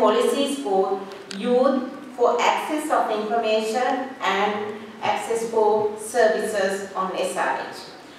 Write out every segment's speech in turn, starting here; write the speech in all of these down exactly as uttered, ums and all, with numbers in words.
policies for youth, for access of information and access for services on S R H.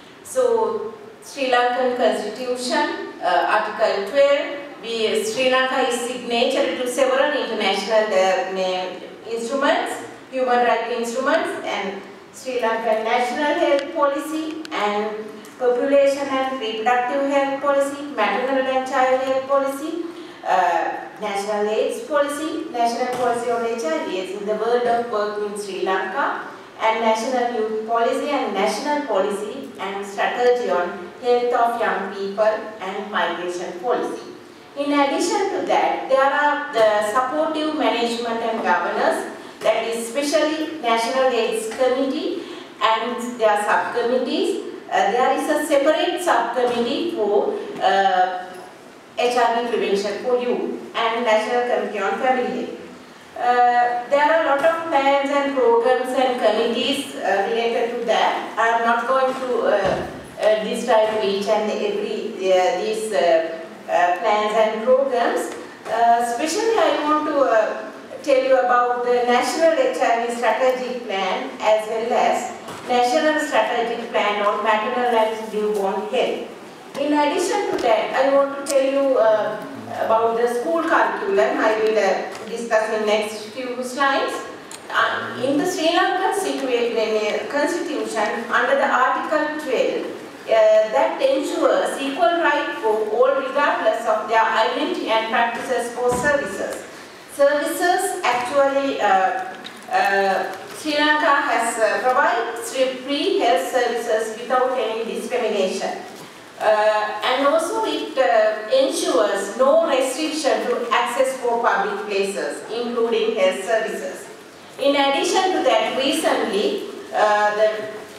So, Sri Lankan Constitution, uh, Article twelve, we, Sri Lanka is signatory to several international uh, instruments, human rights instruments, and Sri Lankan National Health Policy and Population and Reproductive Health Policy, Maternal and Child Health Policy, uh, National AIDS Policy, National Policy on H I V AIDS in the World of Work in Sri Lanka, and National Youth Policy and National Policy and Strategy on Health of Young People and Migration Policy. In addition to that, there are the supportive management and governance, that is especially National AIDS Committee and their subcommittees. Uh, there is a separate subcommittee for uh, H I V prevention for youth and National Committee on Family Health. Uh, there are a lot of plans and programs and committees uh, related to that. I am not going to uh, uh, describe each and every uh, these uh, uh, plans and programs. Uh, especially, I want to uh, tell you about the National H I V Strategic Plan as well as National Strategic Plan on Maternal and Newborn Health. In addition to that, I want to tell you uh, about the school curriculum. I will uh, discuss in next few slides. Uh, in the Sri Lankan situation, Constitution, under the Article twelve, uh, that ensures equal right for all regardless of their identity and practices for services. Services actually, uh, uh, Sri Lanka has uh, provided free health services without any discrimination. Uh, and also it uh, ensures no restriction to access for public places, including health services. In addition to that, recently, uh, the,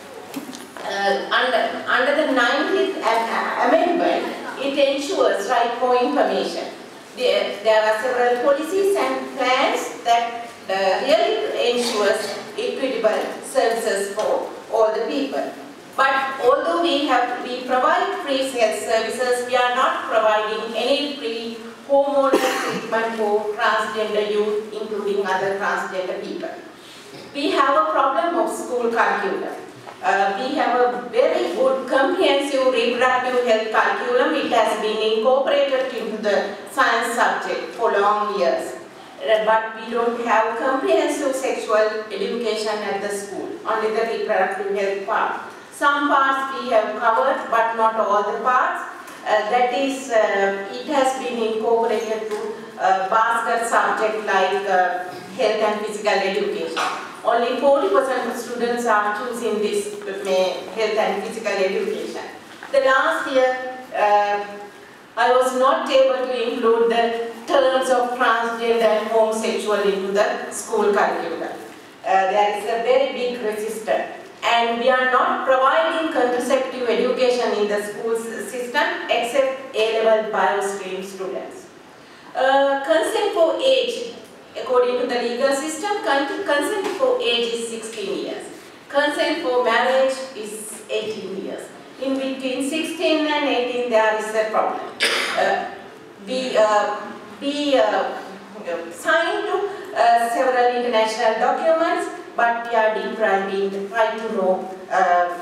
uh, under, under the nineteenth Amendment, it ensures right for information. There, there are several policies and plans that uh, really ensures equitable services for all the people. But although we have we provide free health services, we are not providing any free hormonal treatment for transgender youth, including other transgender people. We have a problem of school curriculum. Uh, we have a very good comprehensive reproductive health curriculum. It has been incorporated into the science subject for long years. Uh, but we don't have comprehensive sexual education at the school, only the reproductive health part. Some parts we have covered, but not all the parts. Uh, that is, uh, it has been incorporated to uh, basket subject like uh, health and physical education. Only forty percent of students are choosing this uh, health and physical education. The last year, uh, I was not able to include the terms of transgender and homosexual into the school curriculum. Uh, there is a very big resistance. And we are not providing contraceptive education in the school system except A-level bio-stream students. Uh, consent for age, according to the legal system, consent for age is sixteen years. Consent for marriage is eighteen years. In between sixteen and eighteen there is a problem. Uh, we uh, we uh, signed to uh, several international documents, but we are depriving the right to know uh,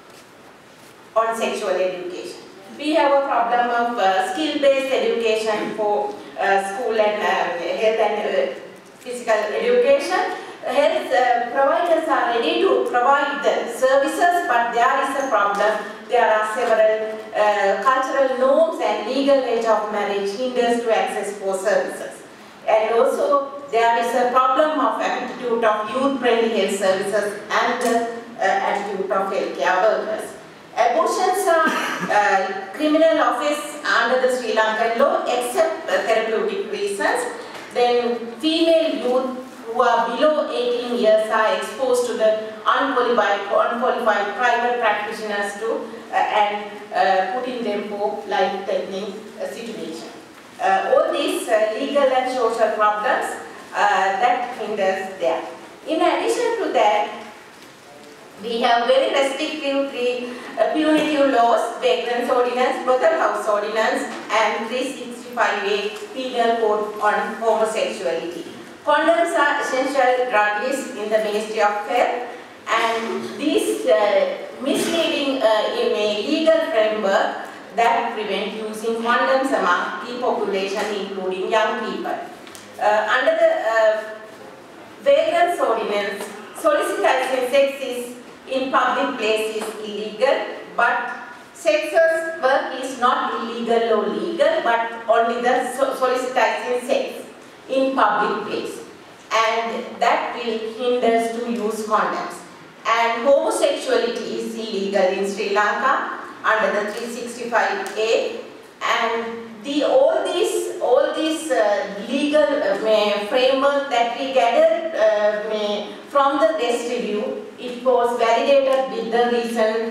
on sexual education. We have a problem of uh, skill-based education for uh, school and uh, health and uh, physical education. Health uh, providers are ready to provide the services, but there is a problem. There are several uh, cultural norms and legal age of marriage hinders to access for services. And also, there is a problem of attitude of youth-friendly health services and the uh, attitude of healthcare workers. Abortions are uh, criminal offence under the Sri Lankan law except uh, therapeutic reasons. Then female youth who are below eighteen years are exposed to the unqualified, unqualified private practitioners to uh, and uh, putting them for life-threatening uh, situation. Uh, all these uh, legal and social problems uh, that hinders there. In addition to that, we have very restrictive uh, punitive laws, vagrants ordinance, brothel house ordinance, and three sixty-five A Penal Code on homosexuality. Condoms are essential drug list in the Ministry of Health, and these uh, misleading uh, in a legal framework that prevent using condoms among key population, including young people. Uh, under the uh, Vagrants Ordinance, solicitation sex is in public place is illegal, but sex work is not illegal or legal, but only the so solicitation sex in public place, and that will hinder to use condoms. And homosexuality is illegal in Sri Lanka under the three sixty-five A, and the all these all these uh, legal uh, framework that we gathered uh, from the test review, it was validated with the recent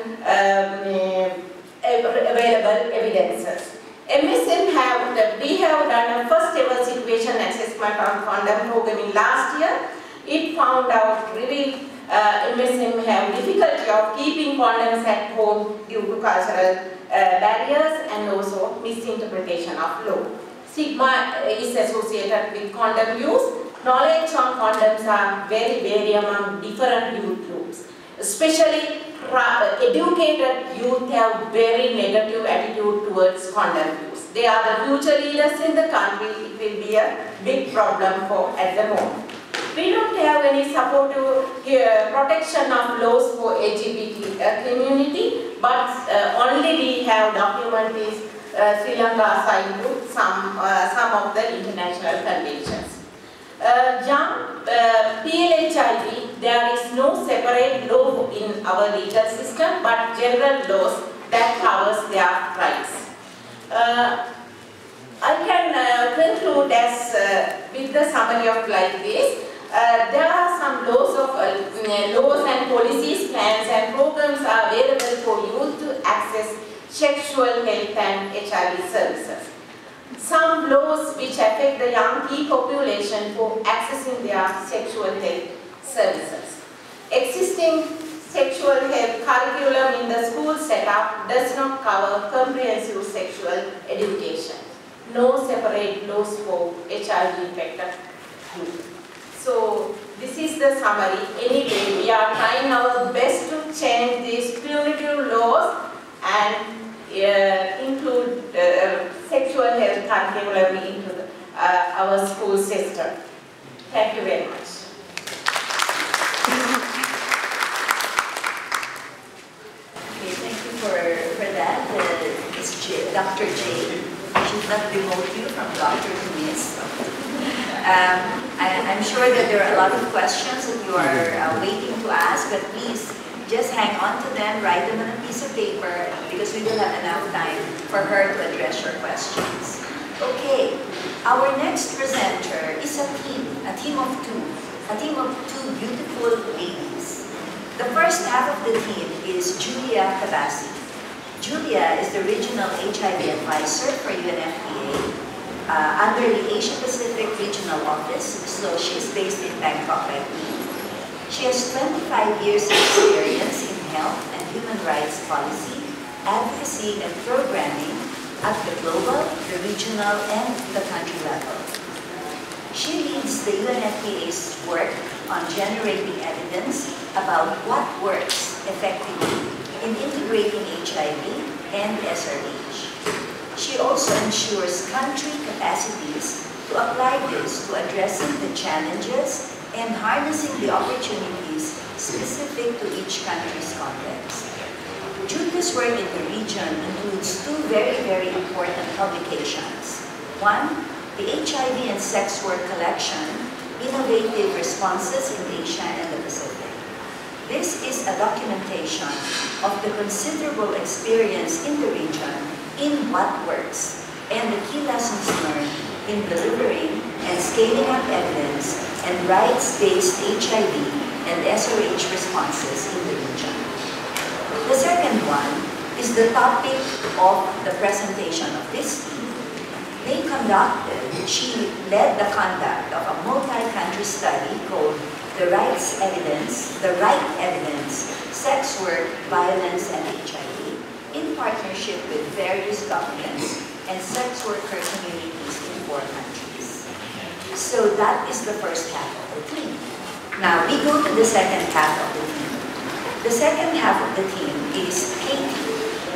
um, available evidences. M S M have we have done a first ever situation assessment on condom programming last year. It found out revealed uh, M S M have difficulty of keeping condoms at home due to cultural uh, barriers and also misinterpretation of law. Stigma is associated with condom use. Knowledge on condoms are very vary among different youth groups. Especially educated youth have very negative attitude towards condom use. They are the future leaders in the country. It will be a big problem for at the moment. We don't have any supportive uh, protection of laws for L G B T uh, community, but uh, only we have documents uh, Sri Lanka signed to some, uh, some of the international conventions. Uh, young uh, P L H I V, there is no separate law in our legal system, but general laws that covers their rights. Uh, I can uh, conclude as uh, with the summary of like this. Uh, there are some laws of uh, laws and policies, plans and programs are available for youth to access sexual health and H I V services. Some laws which affect the young key population for accessing their sexual health services. Existing sexual health curriculum in the school setup does not cover comprehensive sexual education. No separate laws for H I V infected youth. So this is the summary. Anyway, we are trying our best to change these punitive laws and uh, include uh, sexual health curriculum into the, uh, our school system. Thank you very much. Okay, thank you for, for that. Uh, Miz J, Doctor J. I should not demote you from Doctor to Miss Um, I, I'm sure that there are a lot of questions that you are uh, waiting to ask, but please just hang on to them, write them on a piece of paper, because we will have enough time for her to address your questions. Okay, our next presenter is a team, a team of two, a team of two beautiful ladies. The first half of the team is Julia Tabasi. Julia is the Regional H I V Advisor for U N F P A. Uh, under the Asia Pacific Regional Office, so she is based in Bangkok, like me. She has twenty-five years of experience in health and human rights policy, advocacy, and programming at the global, the regional, and the country level. She leads the U N F P A's work on generating evidence about what works effectively in integrating H I V and S R H. She also ensures country capacities to apply this to addressing the challenges and harnessing the opportunities specific to each country's context. Julia's work in the region includes two very, very important publications. One, the H I V and Sex Work Collection, Innovative Responses in Asia and the Pacific. This is a documentation of the considerable experience in the region in what works, and the key lessons learned in delivering and scaling up evidence and rights-based H I V and S R H responses in the region. The second one is the topic of the presentation of this team. They conducted, she led the conduct of a multi-country study called The Rights Evidence, The Right Evidence, Sex Work, Violence, and H I V, in partnership with various governments and sex worker communities in four countries. So that is the first half of the team. Now we go to the second half of the team. The second half of the team is Katie.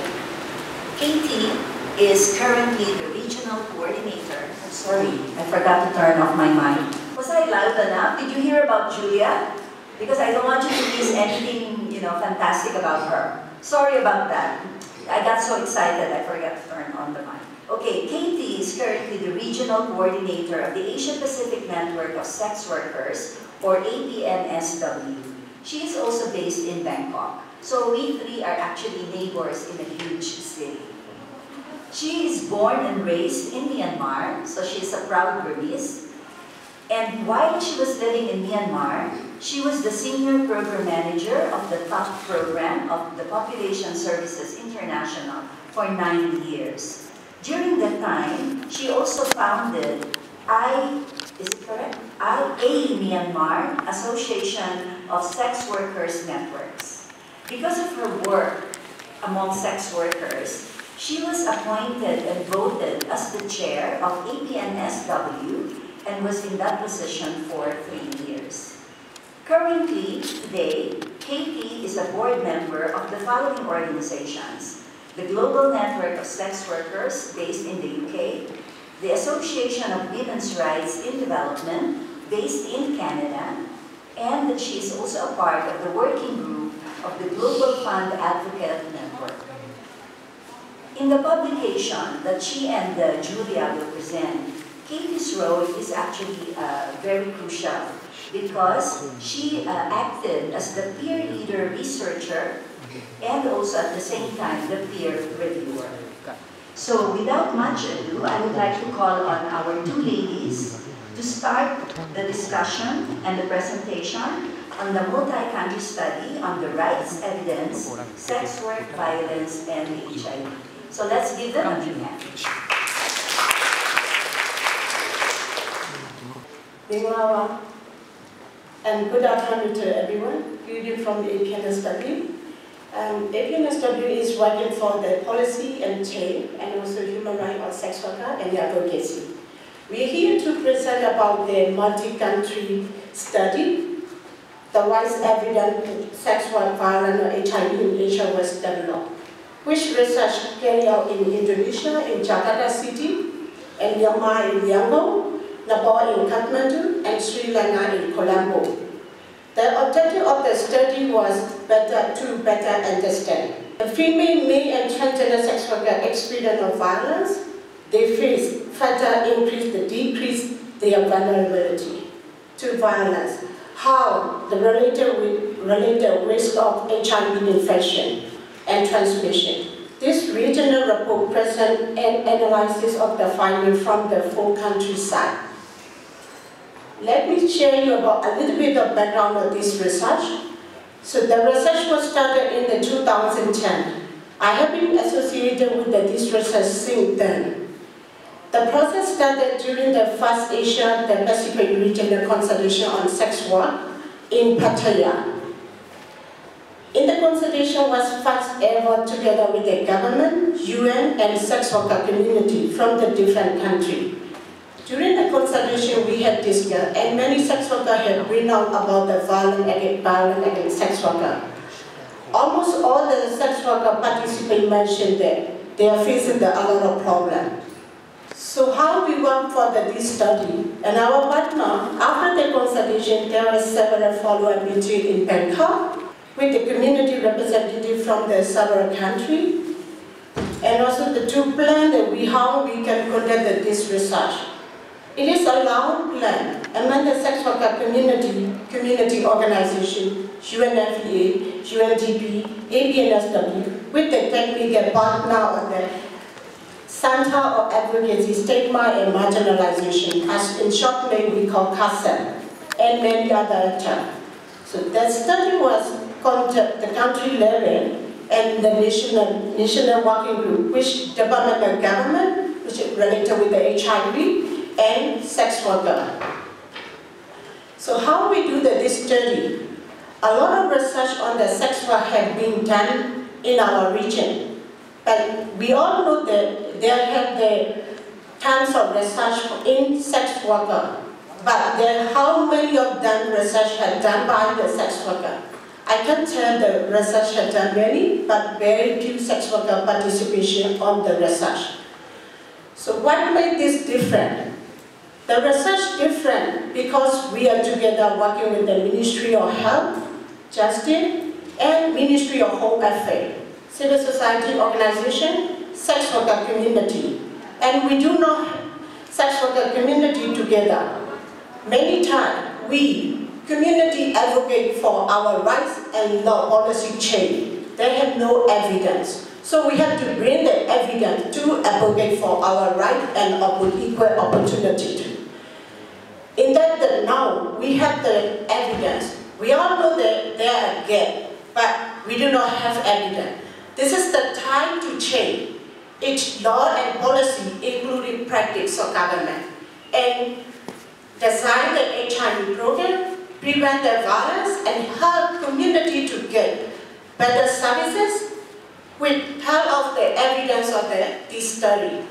Katie is currently the regional coordinator. I'm sorry, I forgot to turn off my mic. Was I loud enough? Did you hear about Julia? Because I don't want you to miss anything, you know, fantastic about her. Sorry about that. I got so excited I forgot to turn on the mic. Okay, Katie is currently the regional coordinator of the Asia Pacific Network of Sex Workers, or A P N S W. She is also based in Bangkok. So we three are actually neighbors in a huge city. She is born and raised in Myanmar, so she's a proud Burmese. And while she was living in Myanmar, she was the senior program manager of the top program of the Population Services International for nine years. During that time, she also founded I, is it correct? I A Myanmar, Association of Sex Workers Networks. Because of her work among sex workers, she was appointed and voted as the chair of A P N S W and was in that position for three years. Currently, today, Katie is a board member of the following organizations: the Global Network of Sex Workers based in the U K, the Association of Women's Rights in Development based in Canada, and that she is also a part of the working group of the Global Fund Advocate Network. In the publication that she and uh, Julia will present, Katie's role is actually uh, very crucial because she uh, acted as the peer leader researcher and also at the same time the peer reviewer. So without much ado, I would like to call on our two ladies to start the discussion and the presentation on the multi-country study on the rights, evidence, sex work, violence, and H I V. So let's give them a big hand. Minglawa, and good afternoon to everyone. Greeting from the A P N S W. Um, A P N S W is working for the policy and change and also human rights on sex worker and advocacy. We are here to present about the multi-country study, the rights evidence sex work, violence, or H I V in Asia was developed, which research carried out in Indonesia, in Jakarta City, and Myanmar in Yangon, Nepal in Kathmandu, and Sri Lanka in Colombo. The objective of the study was better to better understand. The female, male, and transgender sex worker experience of violence, they face further increase the decrease their vulnerability to violence. How the related, related risk of H I V infection and transmission. This regional report presents an analysis of the findings from the four countryside. Let me share you about a little bit of background of this research. So the research was started in the two thousand ten. I have been associated with the, this research since then. The process started during the first Asia the Pacific Regional Consultation on Sex Work in Pattaya. In the consultation was first ever together with the government, U N, and sex worker community from the different countries. During the consultation we had discussed, and many sex workers have written out about the violence against, violence against sex workers. Almost all the sex worker participants mentioned that they are facing the, a lot of problems. So how we work for the, this study? And our partner, after the consultation, there were several follow-up meetings in Bangkok with the community representative from the several countries, and also the two plan that we how we can conduct this research. It is a long plan among the sex worker community, community organization, U N F P A, U N D P, A P N S W, with the technical partner of the Center of Advocacy, Stigma and Marginalization, as in short name we call CASEM, and many other terms. So the study was conducted at the country level and the national, national working group, which Department of Government, which is related with the H I V, and sex worker. So how we do the, this study? A lot of research on the sex work have been done in our region. But we all know that there have the tons of research in sex worker, but there, how many of them research had done by the sex worker? I can tell the research had done many, but very few sex worker participation on the research. So what made this different? The research different because we are together working with the Ministry of Health, Justice, and Ministry of Home Affairs, civil society organization, sex worker community. And we do not sex worker community together. Many times we, community, advocate for our rights and law policy change. They have no evidence. So we have to bring the evidence to advocate for our right and equal opportunity. In that, that now we have the evidence. We all know that there are gaps, but we do not have evidence. This is the time to change each law and policy, including practice of government, and design the H I V program, prevent the violence, and help community to get better services with help of the evidence of the, this study.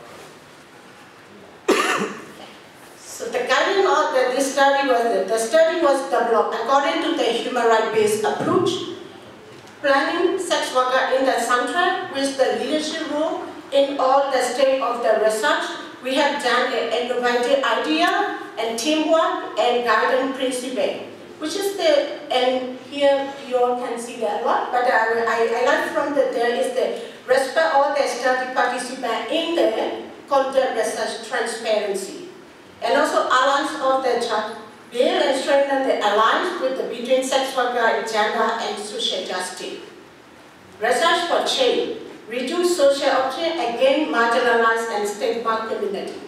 So the guidance of the, this study was that the study was developed according to the human rights-based approach, planning sex worker in the center with the leadership role in all the stage of the research. We have done an innovative idea and teamwork and guidance principle, which is the, and here you all can see that a lot, but I, I, I like from the, there is the respect all the study participants in the conduct research transparency. And also alliance of the child, build and strengthen the alliance with the between sex worker, gender, and social justice. Research for change, reduce social oppression against marginalized and stigmatized community.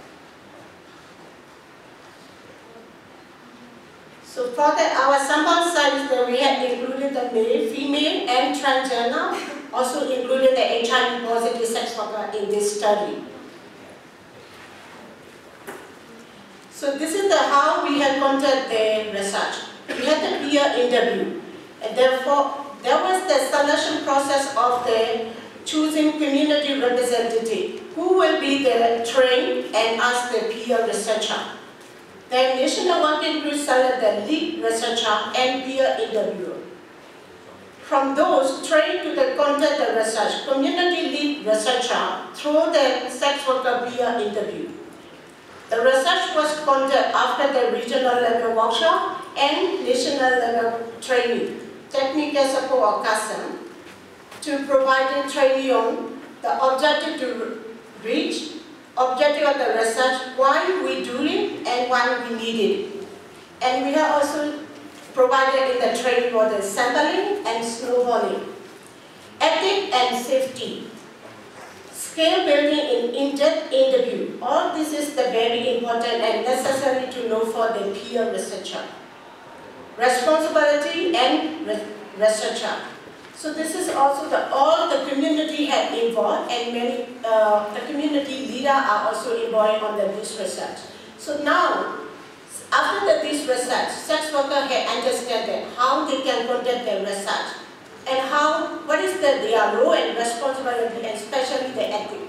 So for the, our sample size, that we have included the male, female, and transgender, also included the H I V positive sex worker in this study. So this is the how we have conducted the research. We had the peer interview, and therefore there was the selection process of the choosing community representative who will be the trained and as the peer researcher. The national working group selected the lead researcher and peer interviewer. From those trained to the conduct the research, community lead researcher through the sex worker peer interview. The research was conducted after the regional level workshop and national level training, technical support or custom, to provide training on the objective to reach, objective of the research, why we do it and why we need it. And we have also provided in the training for the sampling and snowballing, ethics and safety. Scale building in in-depth interview. All this is the very important and necessary to know for the peer researcher. Responsibility and re researcher. So this is also the all the community have involved, and many uh, the community leaders are also involved on the, this research. So now, after the, this research, sex workers have understood how they can conduct their research. And how, what is the, their role and responsibility, and especially the ethics.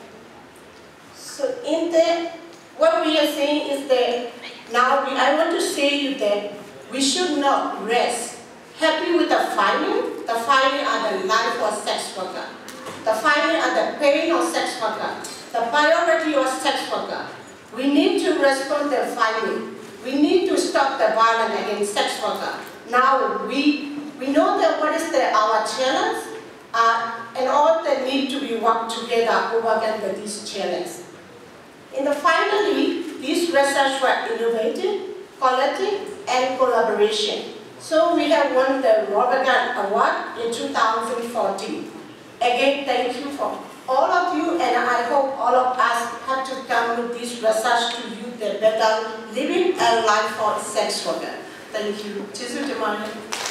So in the, what we are saying is that, now we, I want to say you that we should not rest. Happy with the finding, the finding are the life of sex worker. The finding are the pain of sex worker. The priority of sex worker. We need to respond to the finding. We need to stop the violence against sex worker. Now we We know that what is the, our challenge, uh, and all that need to be worked together overcome these challenges. In the finally, these research were innovative, quality, and collaboration. So we have won the Robert Gant Award in two thousand fourteen. Again, thank you for all of you, and I hope all of us have to come with this research to you the better living and life for sex worker. Thank you. Chizu Demani.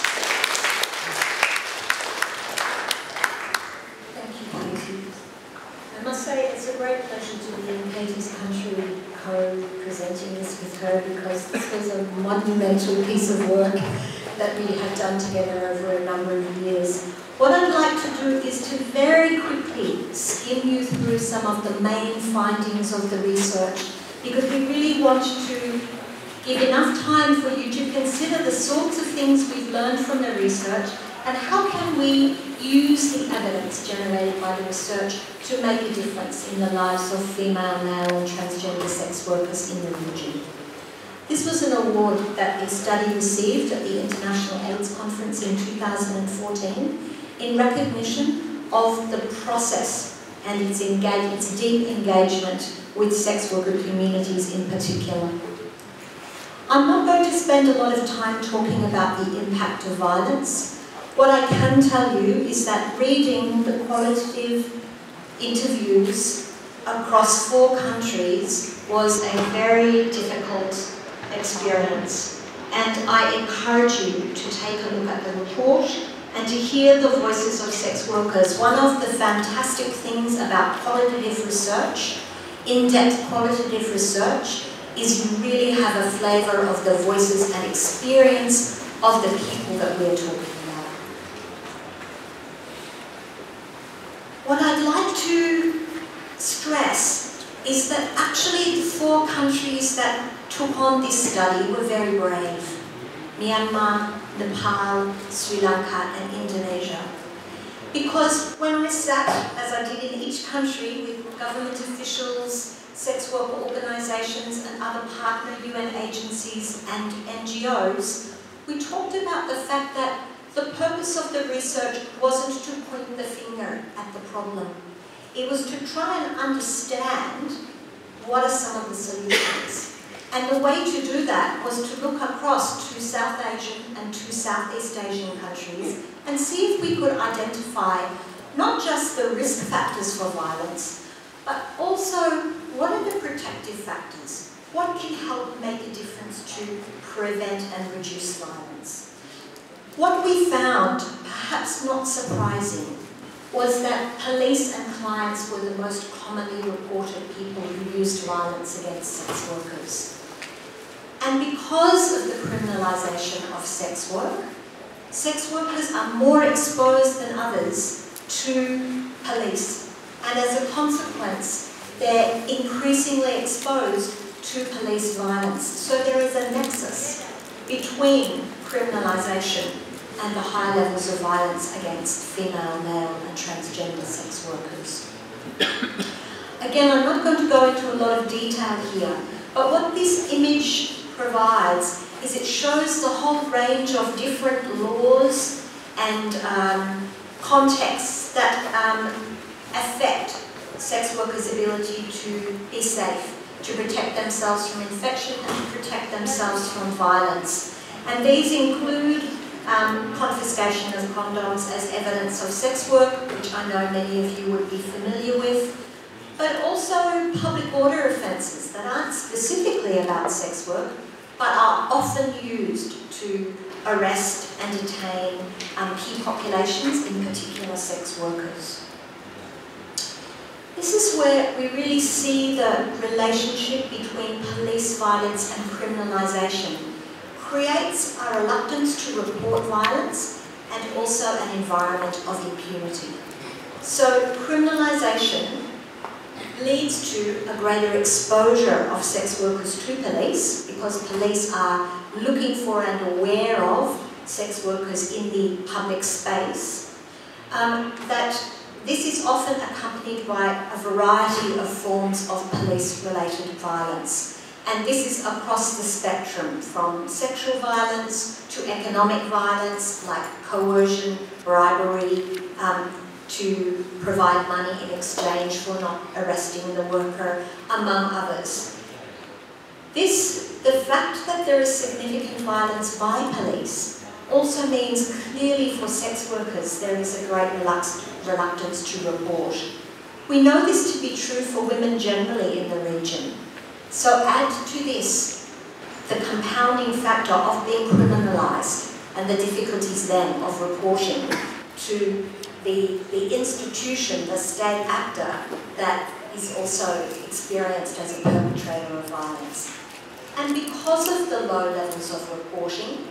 I must say it's a great pleasure to be in Katie's country co-presenting this with her, because this was a monumental piece of work that we have done together over a number of years. What I'd like to do is to very quickly skim you through some of the main findings of the research, because we really want to give enough time for you to consider the sorts of things we've learned from the research and how can we use the evidence generated by the research to make a difference in the lives of female, male and transgender sex workers in the region. This was an award that the study received at the International AIDS Conference in two thousand fourteen in recognition of the process and its, engage its deep engagement with sex worker communities in particular. I'm not going to spend a lot of time talking about the impact of violence. What I can tell you is that reading the qualitative interviews across four countries was a very difficult experience. And I encourage you to take a look at the report and to hear the voices of sex workers. One of the fantastic things about qualitative research, in-depth qualitative research, is you really have a flavour of the voices and experience of the people that we're talking about. What I'd like to stress is that actually the four countries that took on this study were very brave. Myanmar, Nepal, Sri Lanka and Indonesia. Because when I sat, as I did in each country, with government officials, sex worker organisations and other partner U N agencies and N G Os, we talked about the fact that the purpose of the research wasn't to point the finger at the problem. It was to try and understand what are some of the solutions. And the way to do that was to look across to South Asian and to Southeast Asian countries and see if we could identify not just the risk factors for violence, but also what are the protective factors? What can help make a difference to prevent and reduce violence? What we found, perhaps not surprising, was that police and clients were the most commonly reported people who used violence against sex workers. And because of the criminalisation of sex work, sex workers are more exposed than others to police. And as a consequence, they're increasingly exposed to police violence. So there is a nexus between criminalisation and the high levels of violence against female, male and transgender sex workers. Again, I'm not going to go into a lot of detail here, but what this image provides is it shows the whole range of different laws and um, contexts that um, affect sex workers' ability to be safe, to protect themselves from infection and to protect themselves from violence. And these include um, confiscation of condoms as evidence of sex work, which I know many of you would be familiar with, but also public order offences that aren't specifically about sex work, but are often used to arrest and detain um, key populations, in particular sex workers. This is where we really see the relationship between police violence and criminalisation. Creates a reluctance to report violence and also an environment of impunity. So criminalisation leads to a greater exposure of sex workers to police because police are looking for and aware of sex workers in the public space. Um, that this is often accompanied by a variety of forms of police-related violence. And this is across the spectrum, from sexual violence to economic violence, like coercion, bribery, um, to provide money in exchange for not arresting the worker, among others. This, the fact that there is significant violence by police also means clearly for sex workers there is a great reluctance to report. We know this to be true for women generally in the region. So add to this the compounding factor of being criminalised and the difficulties then of reporting to the, the institution, the state actor that is also experienced as a perpetrator of violence. And because of the low levels of reporting,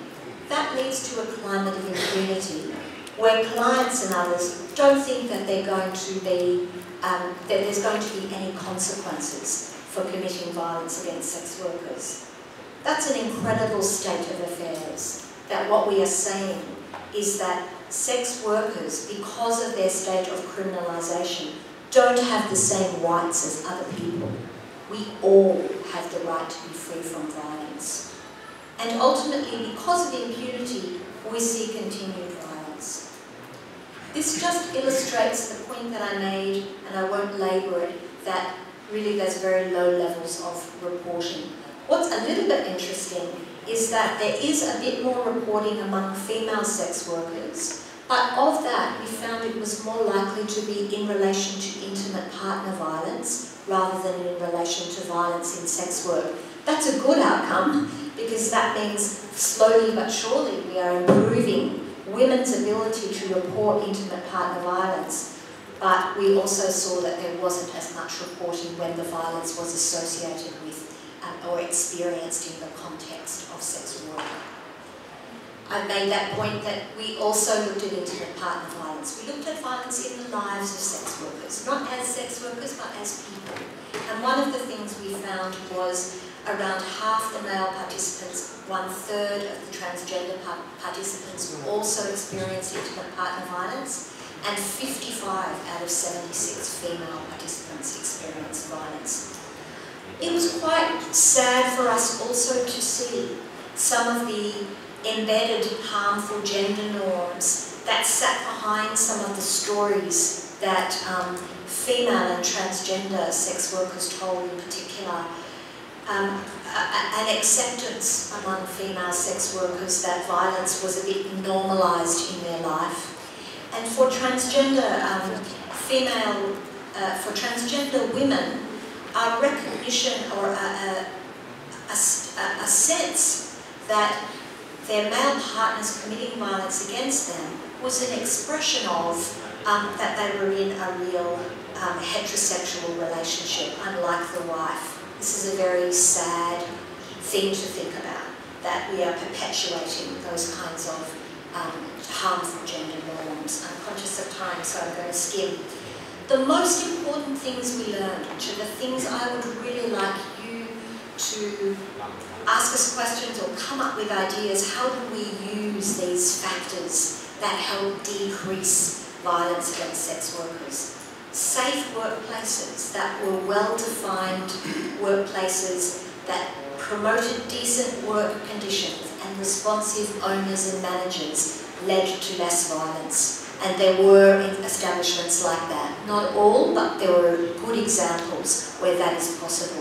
that leads to a climate of impunity where clients and others don't think that they're going to be, um, that there's going to be any consequences for committing violence against sex workers. That's an incredible state of affairs, that what we are saying is that sex workers, because of their state of criminalisation, don't have the same rights as other people. We all have the right to be free from violence. And ultimately, because of impunity, we see continued violence. This just illustrates the point that I made, and I won't labour it, that really there's very low levels of reporting. What's a little bit interesting is that there is a bit more reporting among female sex workers, but of that we found it was more likely to be in relation to intimate partner violence rather than in relation to violence in sex work. That's a good outcome because that means slowly but surely we are improving women's ability to report intimate partner violence, but we also saw that there wasn't as much reporting when the violence was associated with um, or experienced in the context of sex work. I made that point that we also looked at intimate partner violence. We looked at violence in the lives of sex workers, not as sex workers, but as people. And one of the things we found was around half the male participants, one third of the transgender par participants also experienced intimate partner violence, and fifty-five out of seventy-six female participants experienced violence. It was quite sad for us also to see some of the embedded harmful gender norms that sat behind some of the stories that um, female and transgender sex workers told in particular. Um, a, a, an acceptance among female sex workers that violence was a bit normalised in their life. And for transgender um, female, uh, for transgender women, a recognition or a, a, a, a sense that their male partners committing violence against them was an expression of um, that they were in a real um, heterosexual relationship, unlike the wife. This is a very sad thing to think about, that we are perpetuating those kinds of um, harmful gender norms. I'm conscious of time, so I'm going to skim. The most important things we learned, which are the things I would really like you to ask us questions or come up with ideas, how do we use these factors that help decrease violence against sex workers? Safe workplaces that were well-defined workplaces that promoted decent work conditions and responsive owners and managers led to less violence. And there were establishments like that. Not all, but there were good examples where that is possible.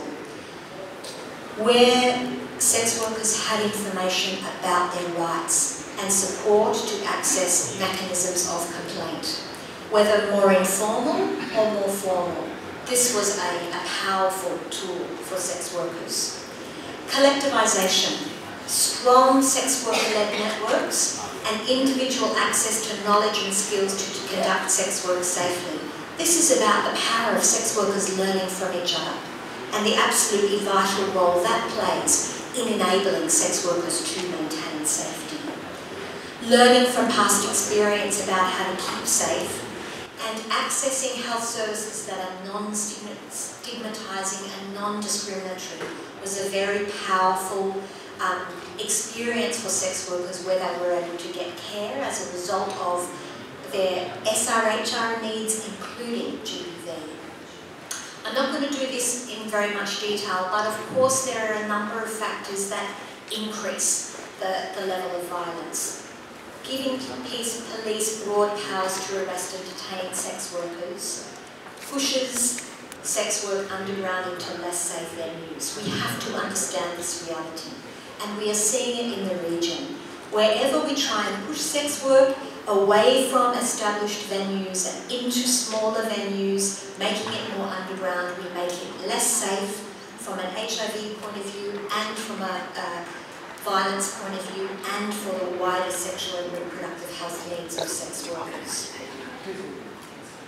Where sex workers had information about their rights and support to access mechanisms of complaint, whether more informal or more formal. This was a, a powerful tool for sex workers. Collectivisation, strong sex worker-led networks, and individual access to knowledge and skills to conduct sex work safely. This is about the power of sex workers learning from each other and the absolutely vital role that plays in enabling sex workers to maintain safety. Learning from past experience about how to keep safe and accessing health services that are non-stigmatising and non-discriminatory was a very powerful um, experience for sex workers where they were able to get care as a result of their S R H R needs, including G B V. I'm not going to do this in very much detail, but of course there are a number of factors that increase the, the level of violence. Giving police, police broad powers to arrest and detain sex workers pushes sex work underground into less safe venues. We have to understand this reality, and we are seeing it in the region. Wherever we try and push sex work away from established venues and into smaller venues, making it more underground, we make it less safe from an H I V point of view and from a, a violence point of view and for the wider sexual and reproductive health needs of sex workers.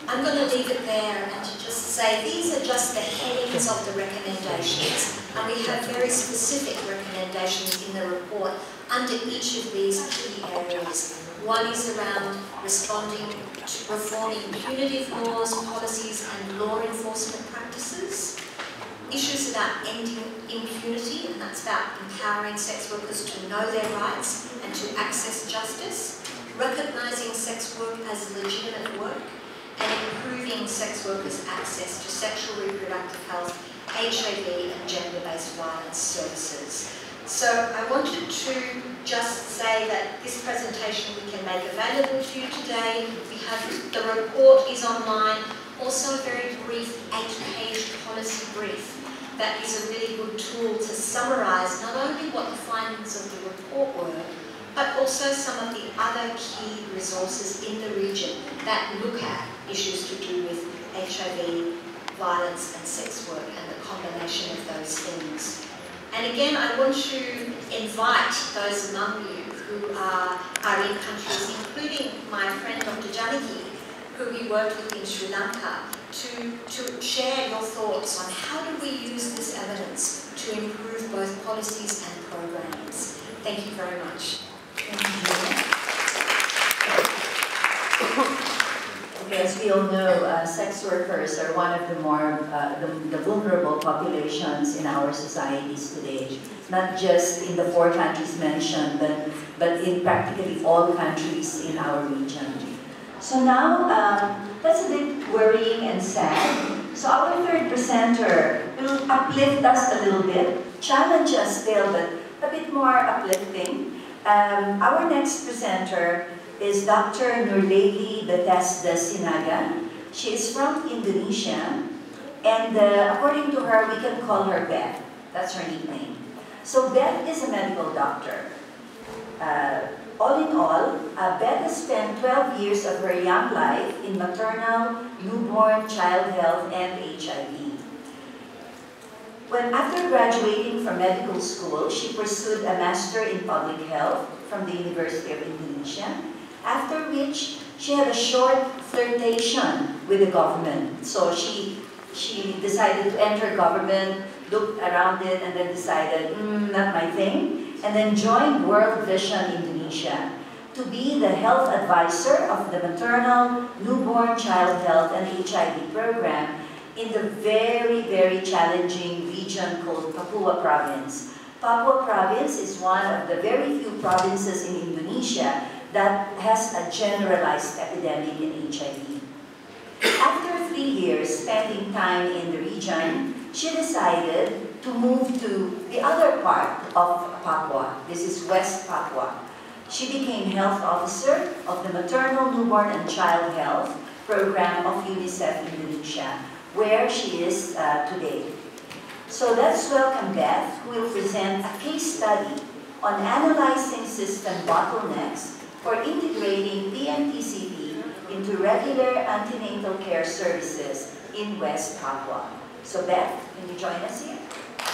I'm going to leave it there and to just say these are just the headings of the recommendations, and we have very specific recommendations in the report under each of these key areas. One is around responding to reforming punitive laws, policies and law enforcement practices. Issues about ending impunity, and that's about empowering sex workers to know their rights and to access justice, recognising sex work as legitimate work, and improving sex workers' access to sexual reproductive health, H I V and gender-based violence services. So I wanted to just say that this presentation we can make available to you today. We have, the report is online, also a very brief eight-page policy brief that is a really good tool to summarise not only what the findings of the report were, but also some of the other key resources in the region that look at issues to do with H I V, violence and sex work and the combination of those things. And again, I want to invite those among you who are, are in countries, including my friend Doctor Janaki, who we worked with in Sri Lanka, to, to share your thoughts on how do we use this evidence to improve both policies and programs. Thank you very much. Okay, as we all know, uh, sex workers are one of the more uh, the, the vulnerable populations in our societies today. Not just in the four countries mentioned, but but in practically all countries in our region. So now um, that's a bit worrying and sad. So our third presenter will uplift us a little bit, challenge us still, but a bit more uplifting. Um, our next presenter is Doctor Nurlady Bethesda Sinaga. She is from Indonesia, and uh, according to her, we can call her Beth. That's her nickname. So Beth is a medical doctor. Uh, all in all, uh, Beth has spent twelve years of her young life in maternal, newborn, child health, and H I V. When after graduating from medical school, she pursued a Master in Public Health from the University of Indonesia, after which she had a short flirtation with the government. So she, she decided to enter government, looked around it, and then decided, mm, not my thing, and then joined World Vision Indonesia to be the health advisor of the maternal, newborn, child health, and H I V program in the very, very challenging region called Papua Province. Papua Province is one of the very few provinces in Indonesia that has a generalized epidemic in H I V. After three years spending time in the region, she decided to move to the other part of Papua. This is West Papua. She became health officer of the Maternal, Newborn, and Child Health program of UNICEF Indonesia, where she is uh, today. So let's welcome Beth, who will present a case study on analyzing system bottlenecks for integrating P M T C P into regular antenatal care services in West Papua. So Beth, can you join us here?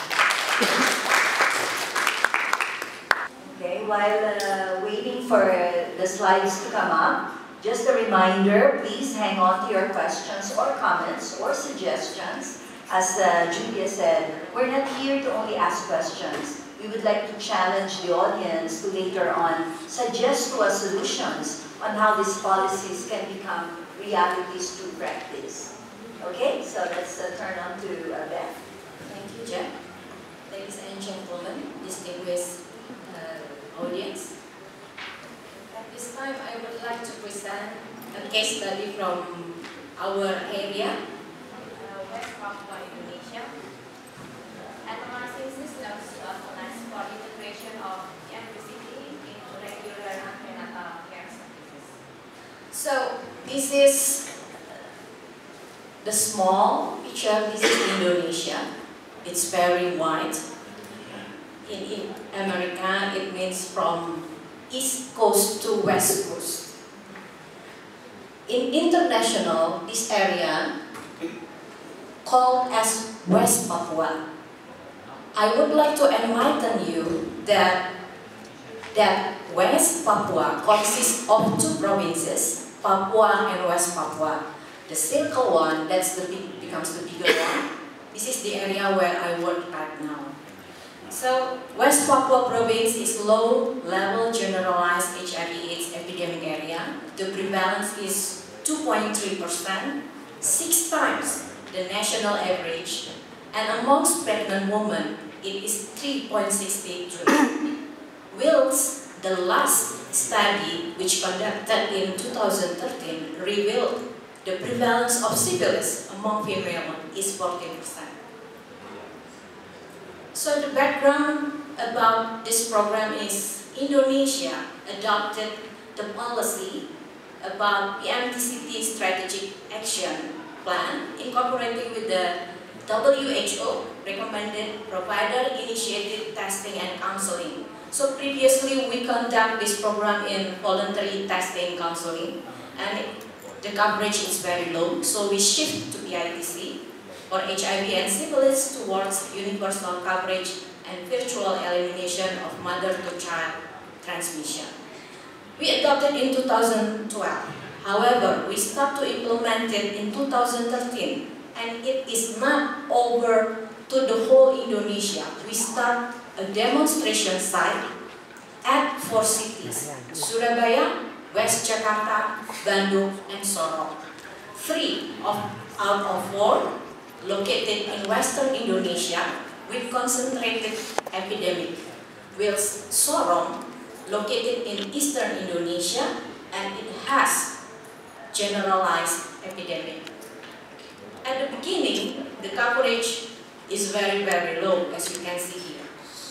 Okay, while uh, waiting for the slides to come up, just a reminder, please hang on to your questions or comments or suggestions. As uh, Julia said, we're not here to only ask questions. We would like to challenge the audience to later on suggest to us solutions on how these policies can become realities to practice. Okay, so let's uh, turn on to uh, Beth. Thank you, Jack. Ladies and gentlemen, distinguished uh, audience. At this time, I would like to present a case study from our area, uh, West Papua, Indonesia, analyzing systems to optimize for integration of P M T C P into regular antenatal care services. So, this is the small picture. This is Indonesia. It's very wide. In, in America, it means from East Coast to West Coast. In international, this area called as West Papua. I would like to enlighten you that, that West Papua consists of two provinces, Papua and West Papua. The circle one, that's the big, becomes the bigger one. This is the area where I work at now. So West Papua province is low-level generalized H I V AIDS epidemic area. The prevalence is two point three percent, six times the national average, and amongst pregnant women, it is three point six three. Whilst the last study, which conducted in two thousand thirteen, revealed the prevalence of syphilis among female is fourteen percent. So the background about this program is Indonesia adopted the policy about the M T C T Strategic Action Plan incorporating with the W H O recommended provider-initiated testing and counseling. So previously we conduct this program in voluntary testing counseling, and it, the coverage is very low, so we shift to P I T C for H I V and syphilis towards universal coverage and virtual elimination of mother-to-child transmission. We adopted in two thousand twelve. However, we start to implement it in two thousand thirteen, and it is not over to the whole Indonesia. We start a demonstration site at four cities: Surabaya, West Jakarta, Bandung, and Sorong. Three of, out of four located in Western Indonesia with concentrated epidemic, whilst Sorong located in Eastern Indonesia and it has generalized epidemic. At the beginning, the coverage is very, very low, as you can see here.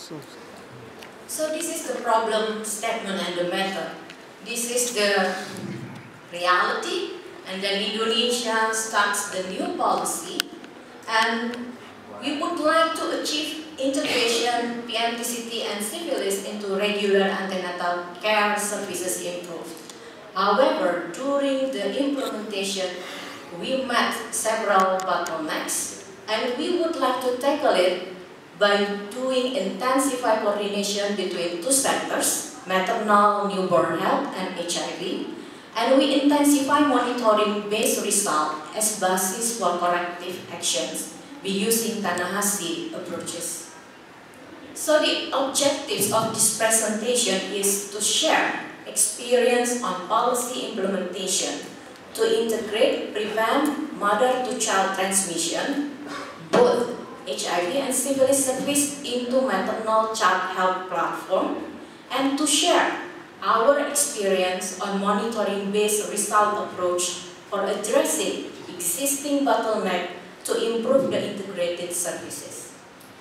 So this is the problem statement and the method. This is the reality, and then Indonesia starts the new policy, and we would like to achieve integration P M T C T and syphilis into regular antenatal care services improved. However, during the implementation, we met several bottlenecks, and we would like to tackle it by doing intensified coordination between two sectors, maternal newborn health and H I V, and we intensify monitoring based result as basis for corrective actions by using Tanahasi approaches. So the objectives of this presentation is to share experience on policy implementation to integrate, prevent mother-to-child transmission, both H I V and syphilis service into maternal child health platform, and to share our experience on monitoring-based result approach for addressing existing bottleneck to improve the integrated services.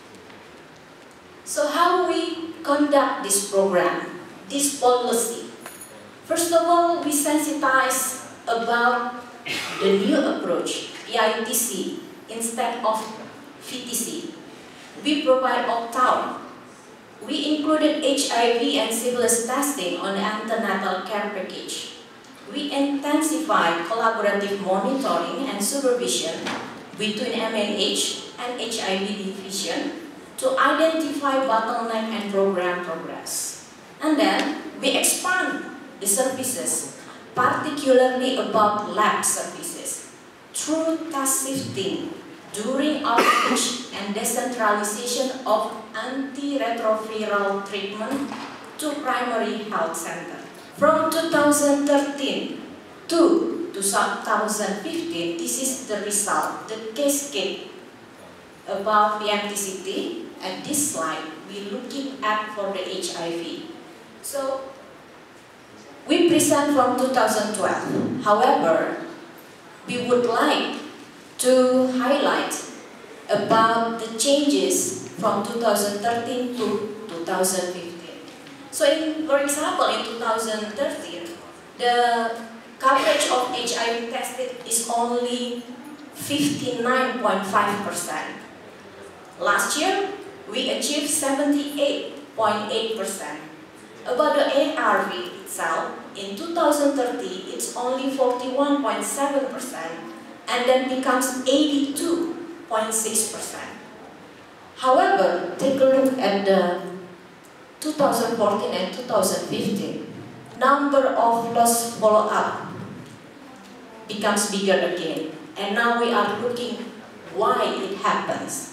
So how we conduct this program, this policy? First of all, we sensitize about the new approach, P I T C, instead of V T C. We provide opt-out. We included H I V and syphilis testing on the antenatal care package. We intensify collaborative monitoring and supervision between M N H and H I V division to identify bottleneck and program progress. And then we expand the services, particularly about lab services, through task shifting during outreach and decentralization of antiretroviral treatment to primary health center. From two thousand thirteen to two thousand fifteen, this is the result, the cascade about P M T C T. At this slide, we're looking at for the H I V. So, we present from two thousand twelve. However, we would like to highlight about the changes from two thousand thirteen to two thousand fifteen. So, in, for example, in two thousand thirteen, the coverage of H I V tested is only fifty-nine point five percent. Last year, we achieved seventy-eight point eight percent. About the A R V itself, in two thousand thirty, it's only forty-one point seven percent and then becomes eighty-two point six percent. However, take a look at the two thousand fourteen and two thousand fifteen. Number of lost follow-up becomes bigger again. And now we are looking why it happens.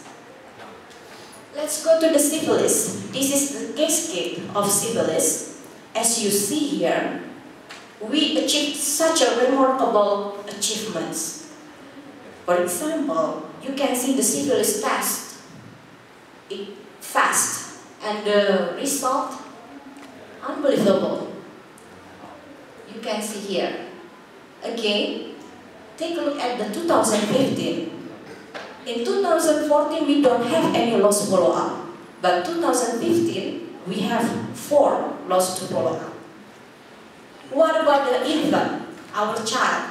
Let's go to the syphilis. This is the cascade of syphilis. As you see here, we achieved such a remarkable achievements. For example, you can see the syphilis test. It fast, and the result, unbelievable. You can see here. Again, take a look at the two thousand fifteen. In two thousand fourteen, we don't have any loss follow-up, but two thousand fifteen, we have four loss to follow-up. What about the infant, our child?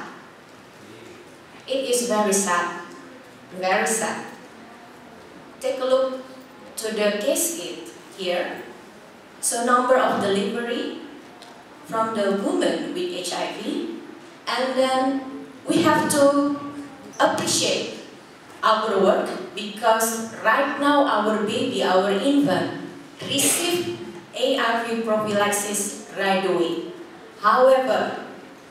It is very sad, very sad. Take a look to the cascade here. So number of delivery from the woman with H I V, and then we have to appreciate our work, because right now our baby, our infant, receive A R V prophylaxis right away. However,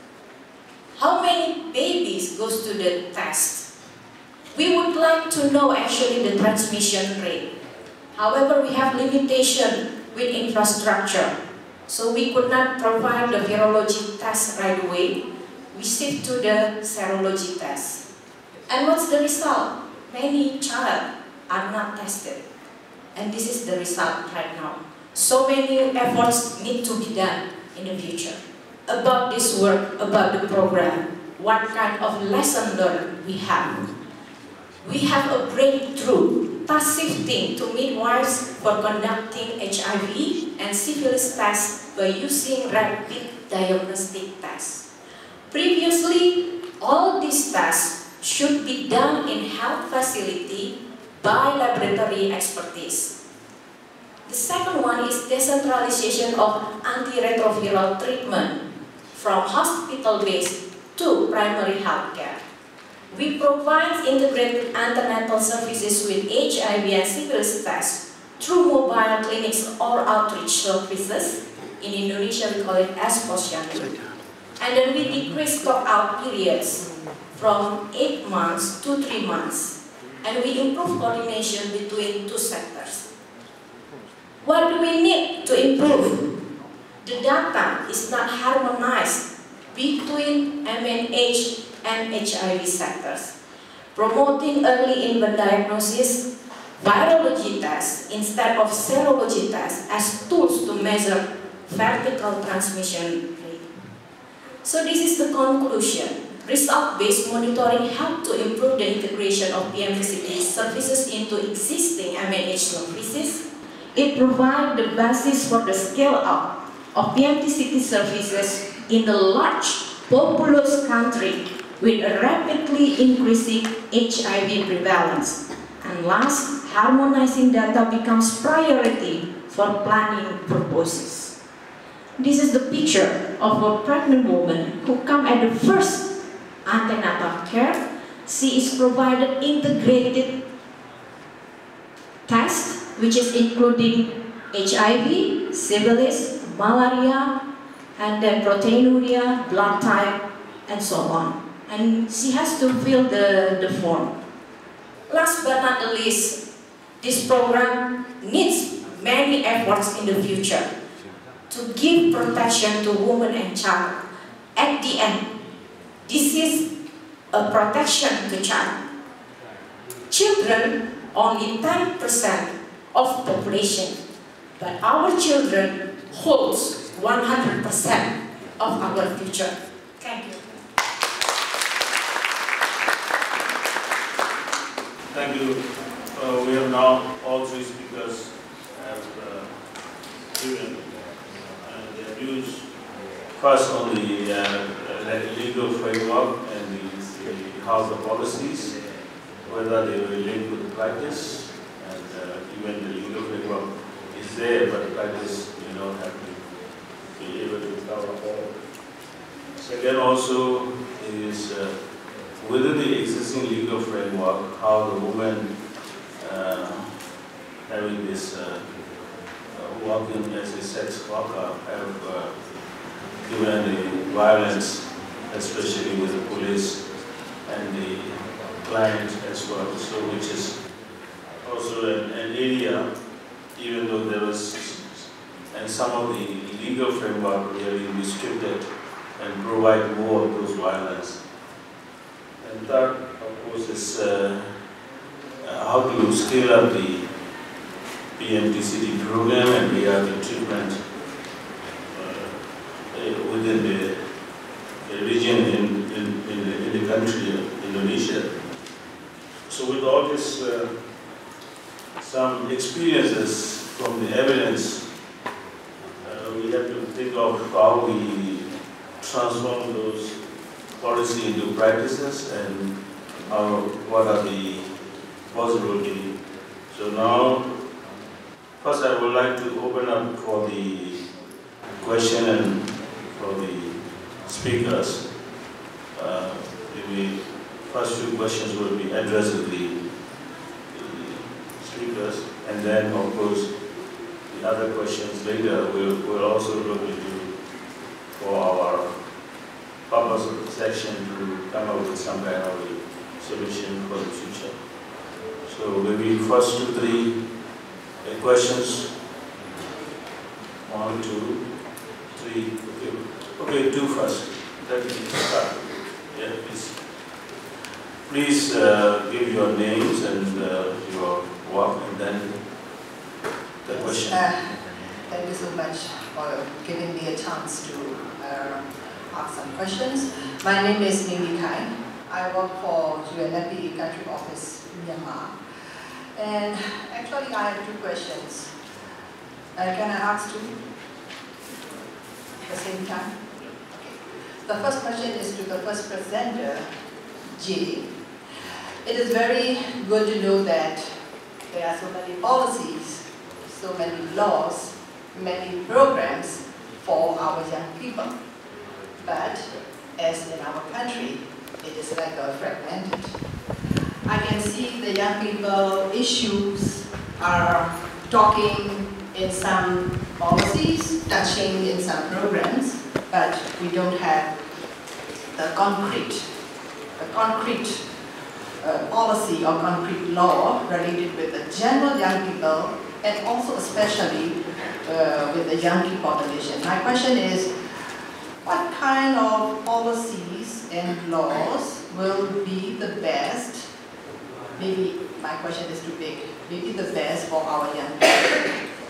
how many babies goes to the test? We would like to know actually the transmission rate. However, we have limitation with infrastructure, so we could not provide the virology test right away. We shift to the serology test. And what's the result? Many child are not tested. And this is the result right now. So many efforts need to be done in the future. About this work, about the program, what kind of lesson learned we have. We have a breakthrough task shifting to midwives for conducting H I V and syphilis tests by using rapid diagnostic tests. Previously, all these tests should be done in health facility by laboratory expertise. The second one is decentralization of antiretroviral treatment from hospital-based to primary health care. We provide integrated antenatal services with H I V and syphilis tests through mobile clinics or outreach services. In Indonesia, we call it as posyandu. And then we decrease stock-out periods from eight months to three months. And we improve coordination between two sectors. What do we need to improve? The data is not harmonized between M N H and H I V sectors. Promoting early infant diagnosis, virology tests instead of serology tests as tools to measure vertical transmission rate. So this is the conclusion. Result-based monitoring helped to improve the integration of P M T C T services into existing M N H services. It provides the basis for the scale-up of P M T C T services in the large, populous country with a rapidly increasing H I V prevalence. And last, harmonizing data becomes priority for planning purposes. This is the picture of a pregnant woman who comes at the first antenatal care. She is provided integrated test, which is including H I V, syphilis, malaria, and then proteinuria, blood type, and so on. And she has to fill the, the form. Last but not the least, this program needs many efforts in the future to give protection to women and child. At the end, this is a protection to child. Children, only ten percent of population, but our children holds one hundred percent of our future. Thank you. Thank you. Uh, we have now all three speakers have uh, given uh, their views. First on the uh, legal framework and the, the how the policies, whether they will link with the practice, and uh, even the legal framework is there, but the practice may not have to be able to cover all. Second also is uh, within the existing legal framework, how the women uh, having this uh, uh, working as a sex worker have uh, given the violence especially with the police and the client as well. So which is also an, an area, even though there was, and some of the legal framework really restricted and provide more of those violence. And third, of course, is uh, uh, how to scale up the P M T C D program and A R V treatment uh, within the, the region in, in, in, the, in the country of Indonesia. So with all this, uh, some experiences from the evidence, uh, we have to think of how we transform those policy into practices and how, what are the possibilities. So now, first I would like to open up for the question and for the speakers. Uh, the first few questions will be addressed to the, the speakers, and then of course the other questions later we'll, we'll also look into for our purpose of the session to come up with some kind of a solution for the future. So maybe first two, three uh, questions. One, two, three. Okay, okay, two first. Let me start. Yeah, please. Please uh, give your names and uh, your work, and then the question. Uh, thank you so much for giving me a chance to uh, ask some questions. My name is Mimi Kai. I work for U N F P A Country Office, Myanmar. And actually I have two questions. Uh, can I ask two at the same time? Okay. The first question is to the first presenter, Jay. It is very good to know that there are so many policies, so many laws, many programs for our young people. But as in our country, it is like a fragmented. I can see the young people issues are talking in some policies, touching in some programs, but we don't have the concrete, the concrete uh, policy or concrete law related with the general young people and also especially uh, with the young people population. My question is, what kind of policies and laws will be the best? Maybe my question is too big. Maybe the best for our young people.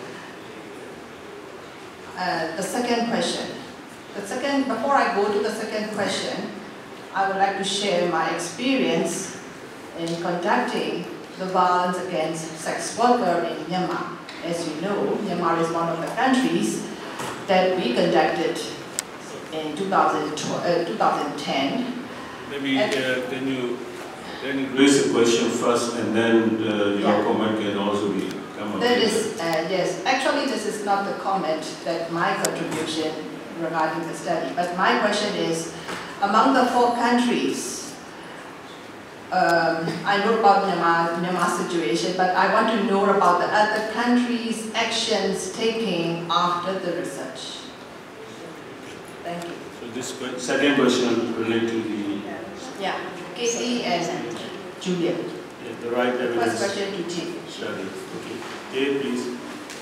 Uh, the second question. The second, before I go to the second question, I would like to share my experience in conducting the violence against sex workers in Myanmar. As you know, Myanmar is one of the countries that we conducted in two thousand ten. Maybe uh, can you can you raise the question first, and then uh, your yeah. comment can also be come up. That is uh, yes. Actually, this is not the comment that my contribution regarding the study. But my question is, among the four countries, um, I know about Myanmar, Myanmar situation, but I want to know about the other countries' actions taking after the research. Thank you. So this second question related to the yeah, Casey and Julia. Yeah, the right evidence. First question to Jay. Study. Okay. Jay, please.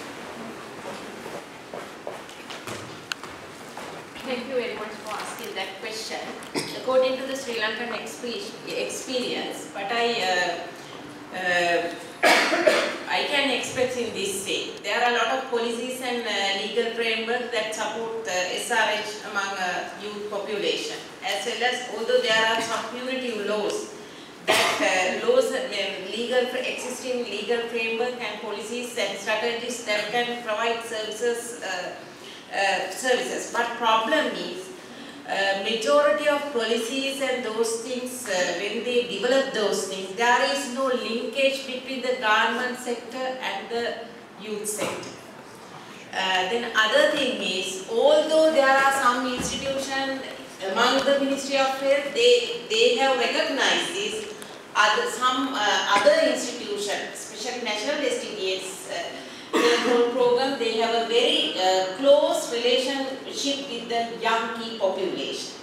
Thank you very much for asking that question. According to the Sri Lankan experience, but I uh, uh, I can expect in this way. There are a lot of policies and uh, legal framework that support uh, S R H among uh, youth population, as well as although there are some punitive laws, that uh, laws, uh, legal existing legal framework and policies and strategies that can provide services. Uh, Uh, services, but problem is uh, majority of policies and those things, uh, when they develop those things, there is no linkage between the government sector and the youth sector. Uh, then other thing is, although there are some institutions among the Ministry of Health, they, they have recognized this, other, some uh, other institutions, especially National Investigates, uh, their whole program, they have a very uh, close relationship with the young key population.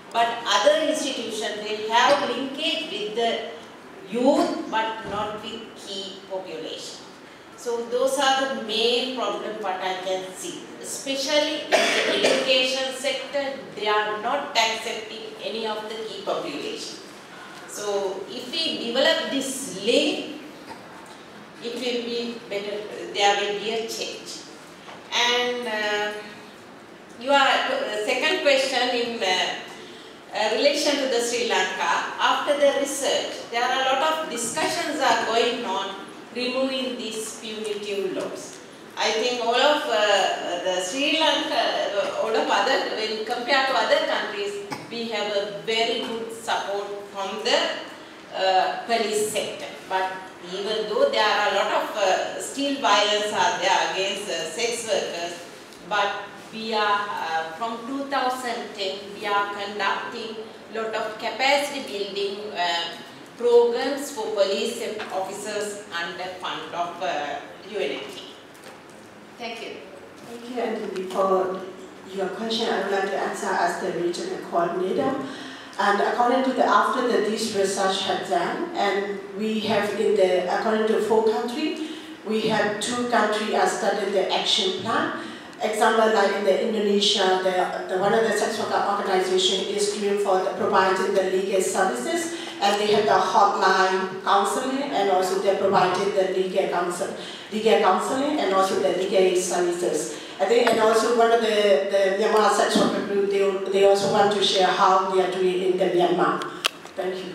But other institutions, they have linkage with the youth but not with key population. So those are the main problems what I can see. Especially in the education sector, they are not accepting any of the key population. So if we develop this link, it will be better, there will be a change. And uh, your uh, second question in uh, uh, relation to the Sri Lanka, after the research, there are a lot of discussions are going on removing these punitive laws. I think all of uh, the Sri Lanka, uh, all of other, when compared to other countries, we have a very good support from the uh, police sector. But even though there are a lot of uh, still violence are there against uh, sex workers, but we are uh, from two thousand ten we are conducting lot of capacity building uh, programs for police officers under fund of uh, U N F P. Thank you. Thank you, Anthony, for your question. I would like to answer as the regional coordinator. And according to the, after the, this research had done, and we have in the, according to four countries, we have two countries are studied the action plan. Example, like in the Indonesia, the, the one of the sex worker organization is doing for the, providing the legal services, and they have the hotline counseling, and also they provided the legal counsel, legal counseling, and also the legal services. I think, and also one of the, the Myanmar sex worker group, they, they also want to share how they are doing in the Myanmar. Thank you.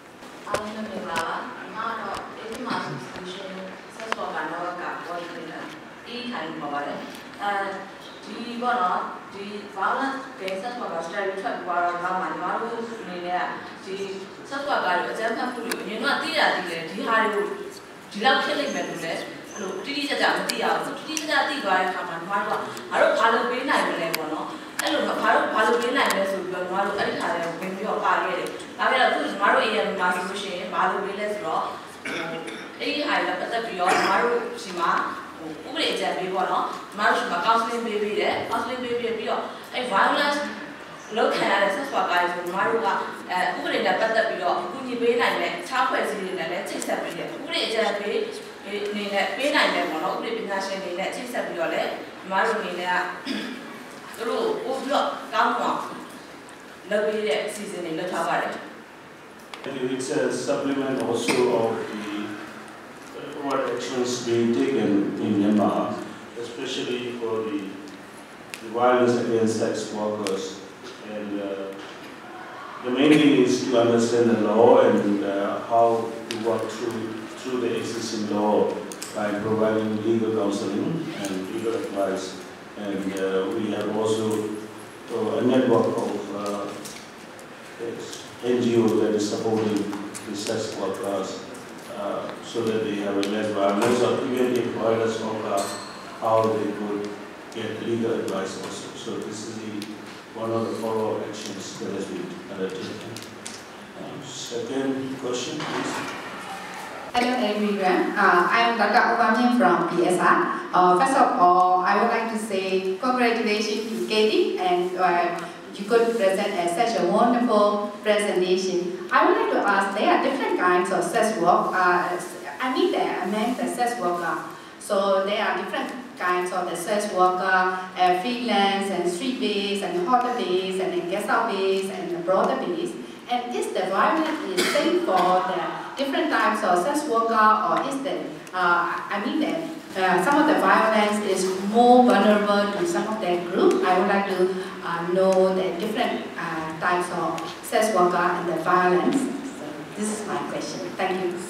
di bono di violence based on study track para lama ni malu ni ni di satu agak macam apa tu ni nak tidak tidak di hari di laut kali macam ni lalu tiri saja mesti ya tiri saja tiri gaya kaman malu harus kalau bina ni bono lalu harus kalau bina ni sebab malu ada hari mesti apa lagi tapi lalu malu ia masih mesti malu bina sebab ini hari lah kata biar malu sima Ubre jadi bono, malu cuma counseling baby deh, counseling baby biar, eh violence, lo kena ada sesuatu kali tu malu ka, ubre dapat tapi biar, kunci bina ni, capai sini ni, cek sahaja biar, ubre jadi ni ni bina ni bono, ubre bina sini ni, cek sahaja biar le, malu ni ni, terus ubre kamu, lebih deh season ni lo tahu ada. It's a supplement also of the what actions being taken in Myanmar, especially for the, the violence against sex workers. And uh, the main thing is to understand the law and uh, how to work through, through the existing law by providing legal counseling and legal advice. And uh, we have also uh, a network of uh, N G Os that is supporting the sex workers. Uh, so that they have a less violence, or even if violence occurs, how they could get legal advice also. So this is the, one of the follow-up actions that has been undertaken. Uh, second question, please. Hello everyone, uh, I am Doctor Obamian from P S R. Uh, first of all, I would like to say congratulations to Katie, and uh, you could present as such a wonderful presentation. I would like to ask, there are different kinds of sex work. Uh, I mean, there among the sex worker. So there are different kinds of the sex worker, uh, freelance and street-based and hotel-based and then guest house-based and the broader-based. And is the violence is same for the different types of sex worker, or is the, uh, I mean that uh, some of the violence is more vulnerable to some of their group? I would like to uh, know the different uh, types of sex worker and the violence. So this is my question. Thank you.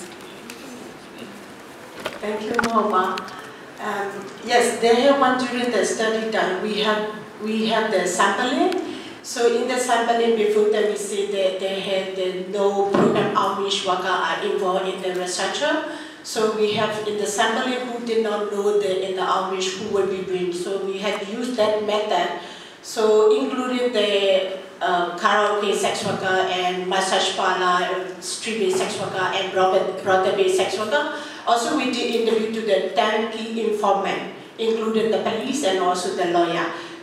Thank you, Mohama. Um, yes, there one during the study done. We have we have the sampling. So in the sampling before that we see that they had the no program outreach worker are involved in the researcher. So we have in the sampling who did not know the in the outreach who would be doing. So we had used that method. So including the uh, karaoke sex worker and massage parlor, street-based sex worker and brothel-based sex worker. Also we did interview to the ten key informant, including the police and also the lawyer.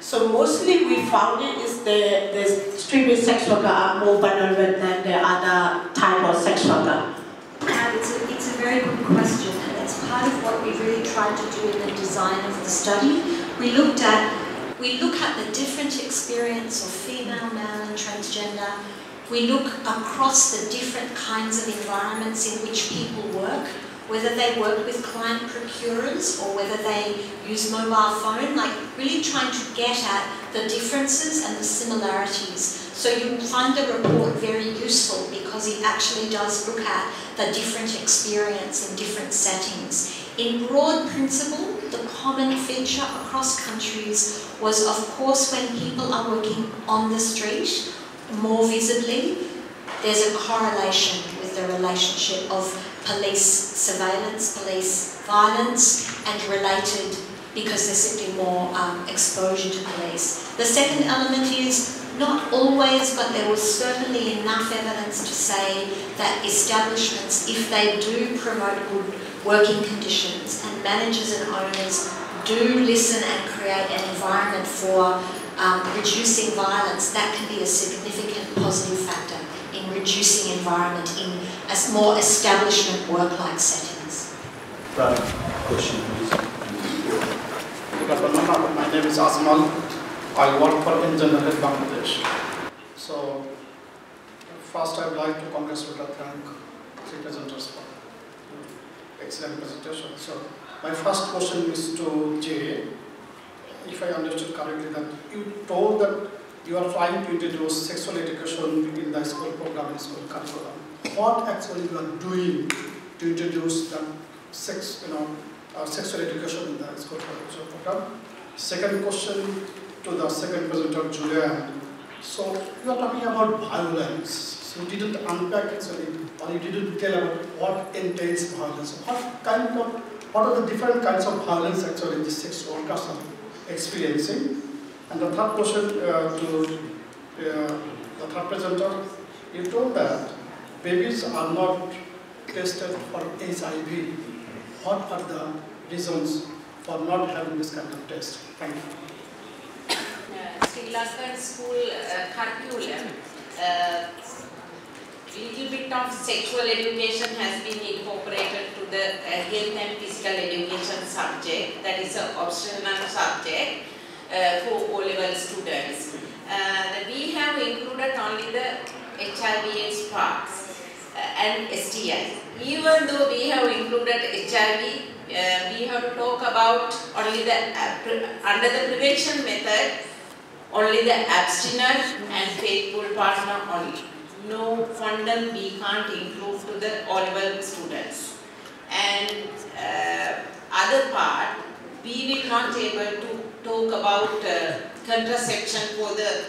So mostly we found it is the, the street-based sex worker are more vulnerable than the other type of sex worker. And it's a, it's a very good question, and it's part of what we really tried to do in the design of the study. We looked at, we look at the different experience of female, male and transgender. We look across the different kinds of environments in which people work, whether they work with client procurers or whether they use mobile phone, like really trying to get at the differences and the similarities. So you find the report very useful because it actually does look at the different experience in different settings. In broad principle, the common feature across countries was, of course, when people are working on the street, more visibly, there's a correlation with the relationship of police surveillance, police violence, and related, because there's simply more um, exposure to police. The second element is, not always, but there was certainly enough evidence to say that establishments, if they do promote good working conditions, and managers and owners do listen and create an environment for um, reducing violence, that can be a significant positive factor in reducing environment in as more establishment work-like settings. Right. Question, please. Good afternoon. My name is Azmal. I work for Engineer Bangladesh. So, first I would like to congratulate and thank three presenters for excellent presentation. So, my first question is to Jay. If I understood correctly, that you told that you are trying to introduce sexual education in the school program and school curriculum. What actually you are doing to introduce the sex, you know, uh, sexual education in the school curriculum program? Second question to the second presenter, Julian. So you are talking about violence. So you didn't unpack actually, or you didn't tell about what entails violence. What kind of, what are the different kinds of violence actually the sex workers are experiencing? And the third question uh, to uh, the third presenter, you told that babies are not tested for H I V. What are the reasons for not having this kind of test? Thank you. Uh, Sri Lankan school uh, curriculum, uh, little bit of sexual education has been incorporated to the uh, health and physical education subject, that is an optional subject. Uh, for O-level students. Uh, we have included only the H I V AIDS parts uh, and S T I. Even though we have included H I V, uh, we have to talk about only the, uh, under the prevention method, only the abstinence and faithful partner only. No condom we can't include to the O-level students. And uh, other part, we will not able to talk about uh, contraception for the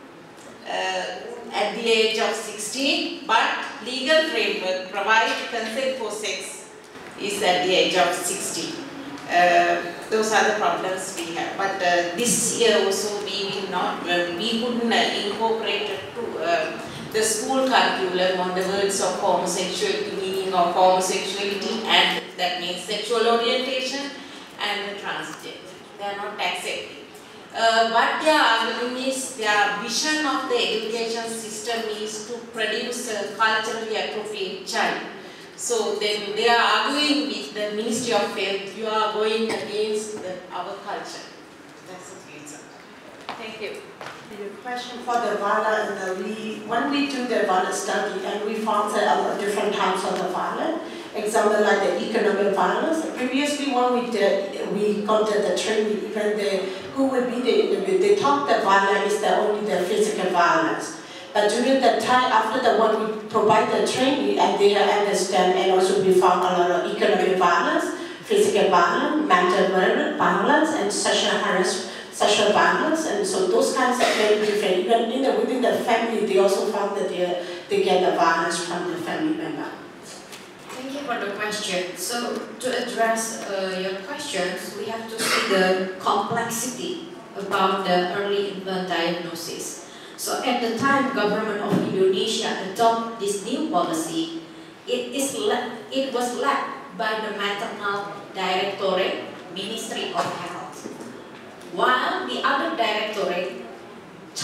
uh, at the age of sixteen, but legal framework provides consent for sex is at the age of sixteen. Uh, those are the problems we have. But uh, this year also we will not, uh, we couldn't uh, incorporate it to uh, the school curriculum on the words of homosexuality, meaning of homosexuality, and that means sexual orientation and the transgender. They are not accepted. Uh, what they are arguing is their vision of the education system is to produce a culturally appropriate child. So then they are arguing with the Ministry of Health, you are going against the, our culture. That's the reason. Thank you. The question for the violence, uh, we, when we do the violence study and we found a lot of different types of the violence, example like the economic violence. Previously when we did, we got the, the training, even the, who would be the individual, they thought the violence is the only the physical violence. But during the time after the one we provide the training and they understand, and also we found a lot of economic violence, physical violence, mental violence, and sexual harassment. Sexual violence, and so those kinds of very different. Even in the, within the family, they also found that they, they get the violence from the family member. Thank you for the question. So to address uh, your questions, we have to see the complexity about the early infant diagnosis. So at the time government of Indonesia adopted this new policy, it, is it was led by the Maternal Directorate, Ministry of Health. While the other directorate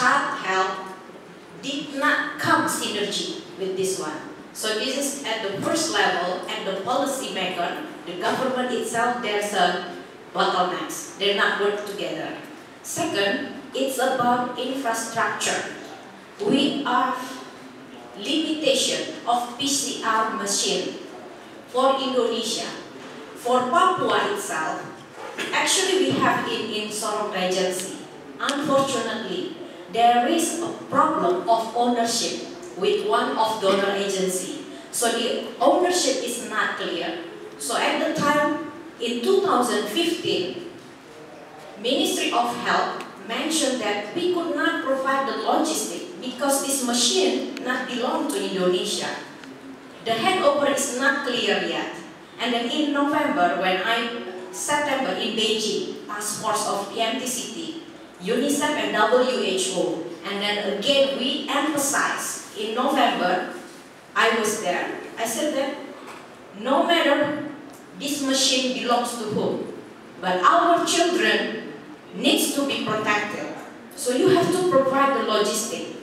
child health did not come synergy with this one. So this is at the first level, at the policy maker, the government itself, there's a bottlenecks. They're not work together. Second, it's about infrastructure. We are limitation of P C R machine for Indonesia. For Papua itself, actually we have it in Sorong Regency. Unfortunately, there is a problem of ownership with one of donor agency. So the ownership is not clear. So at the time, in two thousand fifteen, Ministry of Health mentioned that we could not provide the logistics because this machine not belong to Indonesia. The handover is not clear yet. And then in November, when I, September in Beijing, task force of E M T C T, UNICEF and W H O, and then again we emphasize in November, I was there. I said that no matter this machine belongs to whom, but our children needs to be protected. So you have to provide the logistic.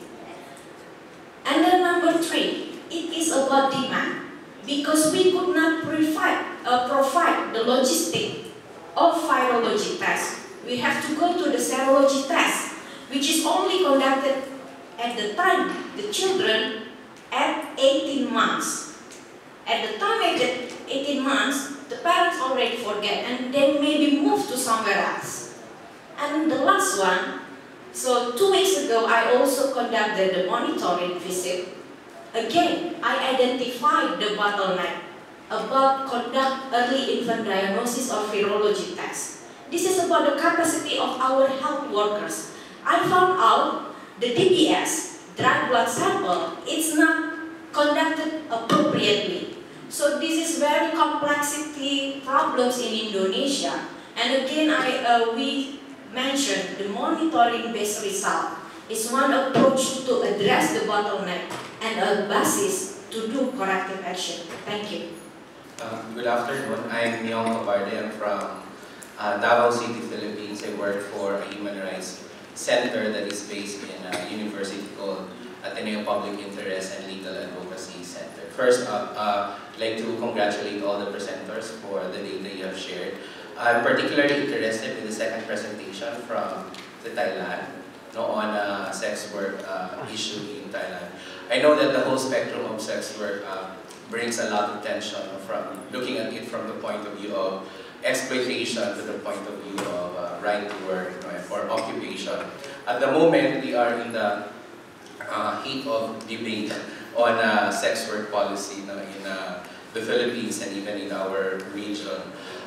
And then number three, it is about demand. Because we could not provide, uh, provide the logistic of virology test. We have to go to the serology test, which is only conducted at the time the children at eighteen months. At the time at eighteen months, the parents already forget and they maybe move to somewhere else. And the last one, so two weeks ago I also conducted the monitoring visit. Again, I identified the bottleneck about conduct early infant diagnosis or virology tests. This is about the capacity of our health workers. I found out the D B S, dried blood sample, it's not conducted appropriately. So this is very complexity problems in Indonesia. And again, I, uh, we mentioned the monitoring-based result is one approach to address the bottleneck and a basis to do corrective action. Thank you. Um, good afternoon. I'm Myong Cabarde. I'm from uh, Davao City, Philippines. I work for a human rights center that is based in a university called Ateneo Public Interest and Legal Advocacy Center. First up, uh, I'd like to congratulate all the presenters for the data you have shared. I'm particularly interested in the second presentation from the Thailand no, on uh, sex work uh, issue in Thailand. I know that the whole spectrum of sex work uh, brings a lot of tension from looking at it from the point of view of exploitation to the point of view of uh, right to work, you know, or occupation. At the moment, we are in the uh, heat of debate on uh, sex work policy, you know, in uh, the Philippines and even in our region.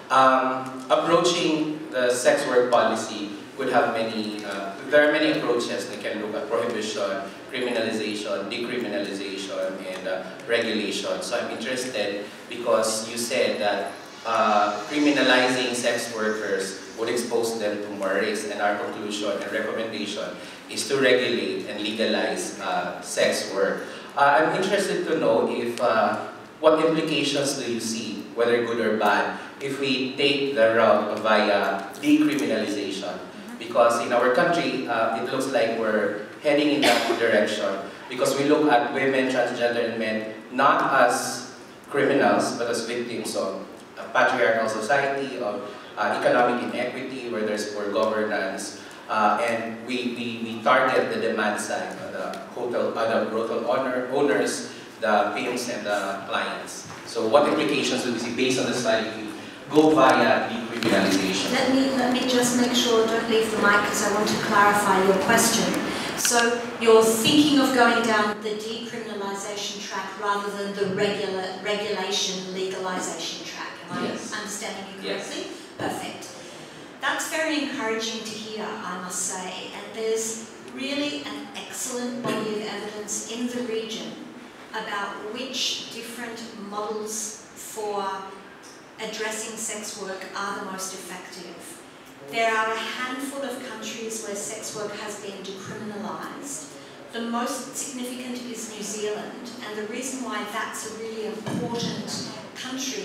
Um, approaching the sex work policy could have many, uh, there are many approaches. They can look at prohibition, criminalization, decriminalization, and uh, regulation. So I'm interested because you said that uh, criminalizing sex workers would expose them to more risk, and our conclusion and recommendation is to regulate and legalize uh, sex work. Uh, I'm interested to know if, uh, what implications do you see, whether good or bad, if we take the route via decriminalization? Because in our country, uh, it looks like we're heading in that direction because we look at women, transgender, and men not as criminals, but as victims of a patriarchal society, of uh, economic inequity, where there's poor governance, uh, and we, we, we target the demand side, uh, the hotel, uh, the brothel owner, owners, the pimps, and the clients. So what implications do we see based on the study if we go via decriminalization? Let me, let me just make sure, don't leave the mic because I want to clarify your question. So you're thinking of going down the decriminalization track rather than the regular regulation legalization track. Am Yes. I understanding you correctly? Yes. Perfect. That's very encouraging to hear, I must say. And there's really an excellent body of evidence in the region about which different models for addressing sex work are the most effective. There are a handful of countries where sex work has been decriminalised. The most significant is New Zealand, and the reason why that's a really important country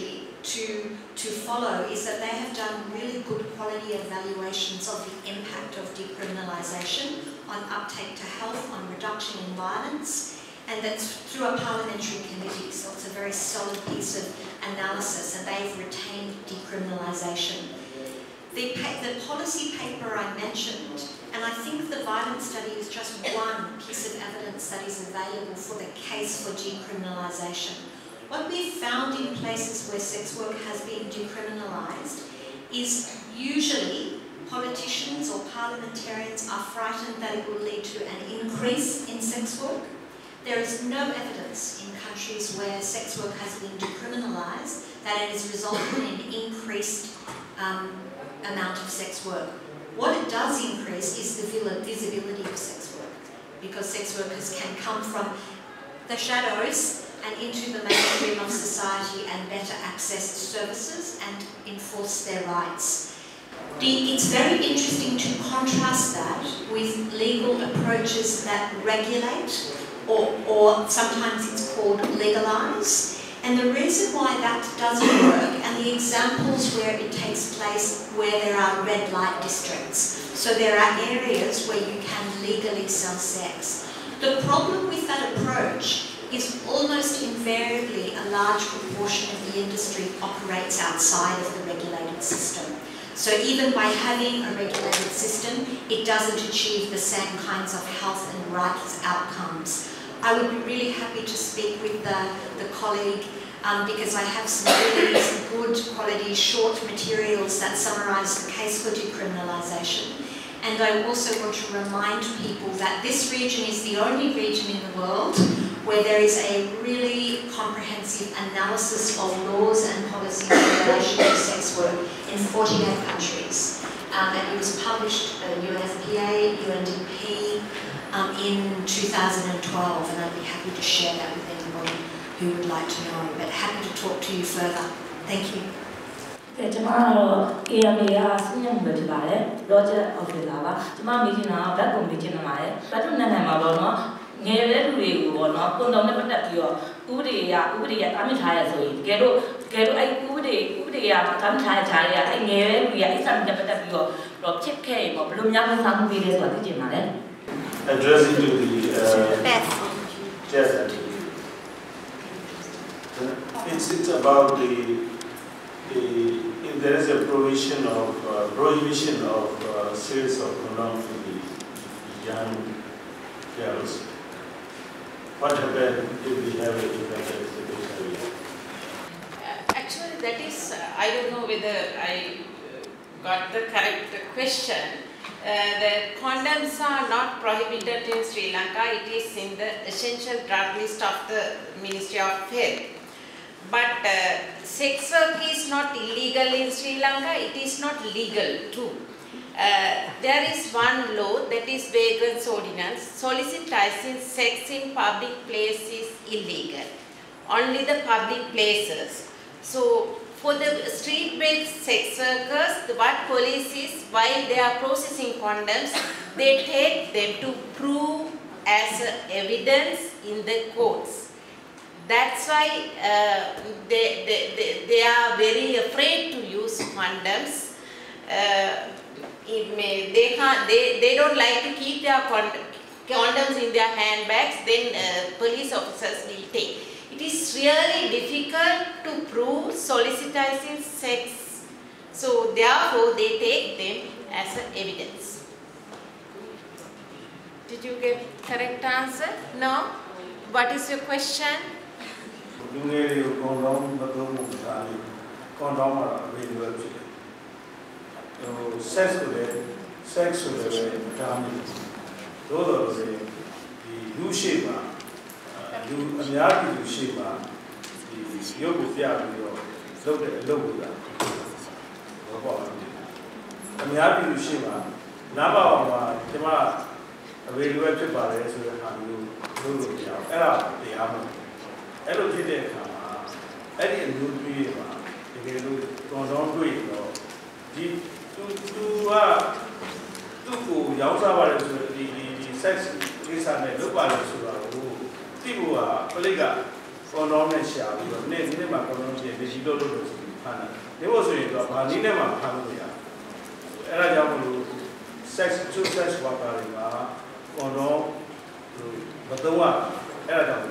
to, to follow is that they have done really good quality evaluations of the impact of decriminalisation on uptake to health, on reduction in violence, and that's through a parliamentary committee, so it's a very solid piece of analysis, and they've retained decriminalisation. The, the policy paper I mentioned, and I think the violence study is just one piece of evidence that is available for the case for decriminalisation. What we've found in places where sex work has been decriminalised is usually politicians or parliamentarians are frightened that it will lead to an increase in sex work. There is no evidence in countries where sex work has been decriminalised that it has resulted in increased um, amount of sex work. What it does increase is the visibility of sex work, because sex workers can come from the shadows and into the mainstream of society and better access services and enforce their rights. The, it's very interesting to contrast that with legal approaches that regulate, or, or sometimes it's called legalise. And the reason why that doesn't work, and the examples where it takes place where there are red light districts, so there are areas where you can legally sell sex. The problem with that approach is almost invariably a large proportion of the industry operates outside of the regulated system. So even by having a regulated system, it doesn't achieve the same kinds of health and rights outcomes. I would be really happy to speak with the, the colleague um, because I have some really some good quality short materials that summarise the case for decriminalisation. And I also want to remind people that this region is the only region in the world where there is a really comprehensive analysis of laws and policies in relation to sex work in forty-eight countries. Um, and it was published at U N F P A, U N D P, um, in two thousand twelve, and I'd be happy to share that with anybody who would like to know, but happy to talk to you further. Thank you. ကျမကတော့ A M A ကစညံမှုပဲဖြစ်ပါတယ် project officer ပါကျမမိခင်က back home ဖြစ်နေပါတယ်ဘတ်တို့နိုင်ငံမှာပေါ့နော်ငယ်တဲ့လူတွေကိုပေါ့နော်ကွန်ဒုံနဲ့ပတ်သက်ပြီးတော့ဥပဒေအရဥပဒေအရတားမြစ်ထားရဆိုရင်တကယ်လို့တကယ်လို့အဲ့ဥပဒေဥပဒေအရတားမြစ်ထားတဲ့ဂျားတွေကအဲ့ငယ်တဲ့လူတွေကအဲ့စာနဲ့ပတ်သက်ပြီးတော့တော့ဖြစ်ခဲ့ရင်ပေါ့ဘယ်လိုများဝန်ဆောင်မှုပေးလဲဆိုတာသိချင်ပါတယ် Addressing to the uh, yes, it's, it's about the The, if there is a provision of uh, prohibition of uh, sales of condom to the young girls, what happens if we have a different area? Uh, actually, that is, uh, I don't know whether I got the correct question. Uh, the condoms are not prohibited in Sri Lanka. It is in the essential drug list of the Ministry of Health. But uh, sex work is not illegal in Sri Lanka, it is not legal too. Uh, there is one law, that is Vagrants Ordinance. Soliciting sex in public places is illegal, only the public places. So for the street-based sex workers, what police is, while they are processing condoms, they take them to prove as evidence in the courts. That's why uh, they, they, they, they are very afraid to use condoms. Uh, it may, they, can't, they, they don't like to keep their condoms in their handbags, then uh, police officers will take. It is really difficult to prove soliciting sex. So therefore they take them as evidence. Did you get correct answer? No? What is your question? You condom, but don't condom are available. So sex with it, sex with it, those are the U shape, you American U shape, the yoga theory, look at logo. American U shape, Naba, Tima, available to Paris, so that you do the armor. Every day, any new tree, they do condom to it. To to uh to go, Yausa, the sex is a look at it. People are Poliga, condom and shall, name them a condom, they don't do Hana. There was a Manina Hanoya. Era sex, two sex worker, or no, but the one, Era.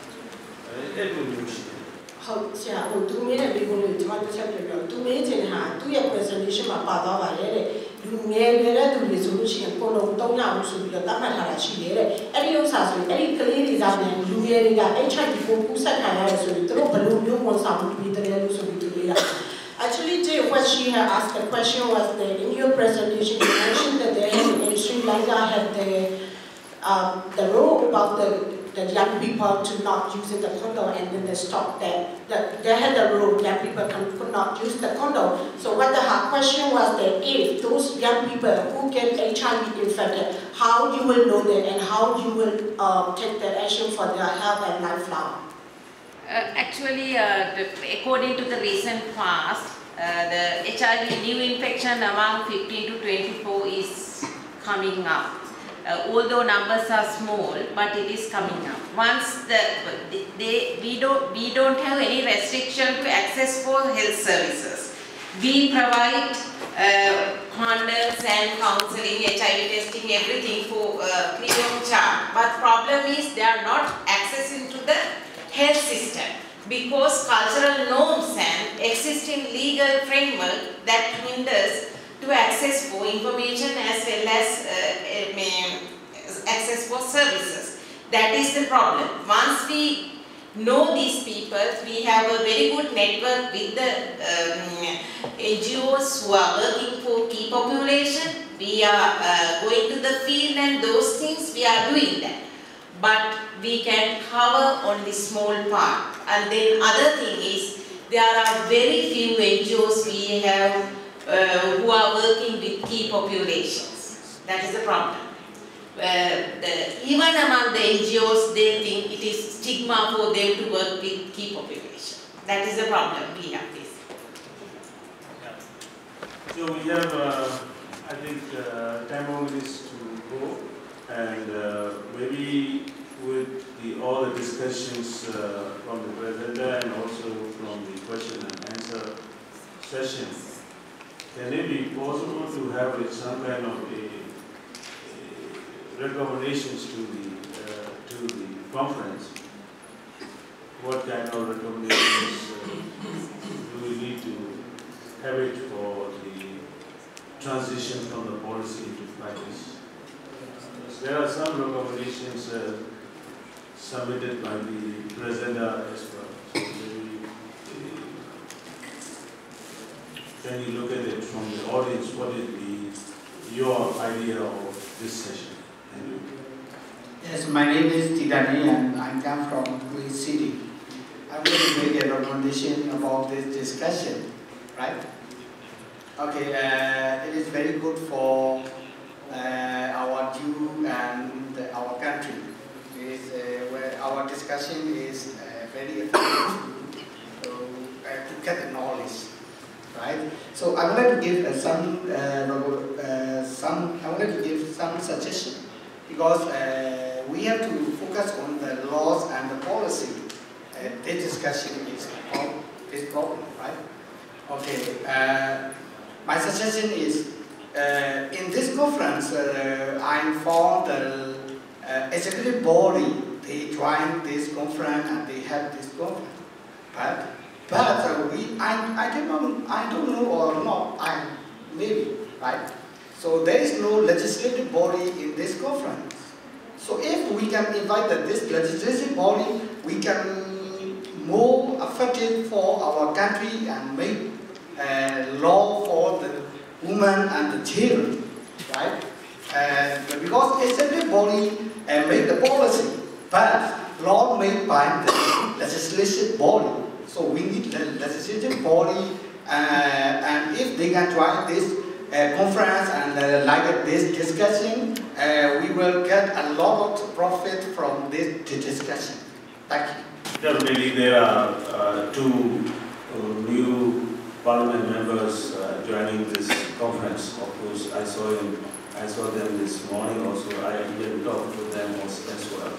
It will be. How, yeah, two minutes ago, you want to check it out. Two minutes in hand, two year presentation, my father, you may do resolution, Polo, don't know, so you don't have she any use as any clear is out there, you may have H I V for second, so you throw balloon, you want some to be the real so to Actually, Jay, what she had asked the question was that in your presentation, you mentioned that they in Sri Lanka had the, um, the rule about the the young people to not use the condo, and then they stopped that. The, they had the rule young people can, could not use the condo. So what the her question was that if those young people who get H I V infected, how you will know that and how you will uh, take that action for their health and lifelong? Uh, actually, uh, the, according to the recent past, uh, the H I V new infection among fifteen to twenty-four is coming up. Uh, although numbers are small, but it is coming up. Once the they we don't we don't have any restriction to access for health services. We provide uh, condoms and counseling, H I V testing, everything for uh, free of charge. But problem is they are not accessing to the health system because cultural norms and existing legal framework that hinders to access for information as well as uh, access for services. That is the problem. Once we know these people, we have a very good network with the um, N G Os who are working for key population. We are uh, going to the field and those things we are doing that. But we can cover only small part. And then other thing is, there are very few N G Os we have Uh, who are working with key populations. That is the problem. Uh, the, even among the N G Os, they think it is stigma for them to work with key population. That is the problem we have this. Yeah. So we have, uh, I think, uh, ten more minutes to go, and uh, maybe with the, all the discussions uh, from the presenter and also from the question and answer session, can it be possible to have some kind of a, a recommendations to the uh, to the conference? What kind of recommendations uh, do we need to have it for the transition from the policy to practice? There are some recommendations uh, submitted by the presenter as well. So can you look at it from the audience? What would be your idea of this session? Thank you. Yes, my name is Tidani and I come from Kuwait City. I want to make a recommendation about this discussion, right? Okay, uh, it is very good for uh, our youth and our country. It is, uh, where our discussion is uh, very effective to, uh, to get the knowledge. Right. So I would like to give uh, some, uh, uh, some. I would like to give some suggestion because uh, we have to focus on the laws and the policy. Uh, this discussion is about this problem, right? Okay. Uh, my suggestion is uh, in this conference, uh, I informed the uh, executive body. They joined this conference and they had this conference, right? But uh, we, I, I don't know, I don't know or not, I maybe, right? So there is no legislative body in this conference. So if we can invite the, this legislative body, we can more effective for our country and make uh, law for the women and the children, right? Uh, because executive body uh, make the policy, but law made by the legislative body. So we need a legislative body, uh, and if they can join this uh, conference and uh, like this discussion, uh, we will get a lot of profit from this discussion. Thank you. Definitely, there are uh, two uh, new parliament members uh, joining this conference. Of course, I saw him, I saw them this morning. Also, I even talked to them also as well.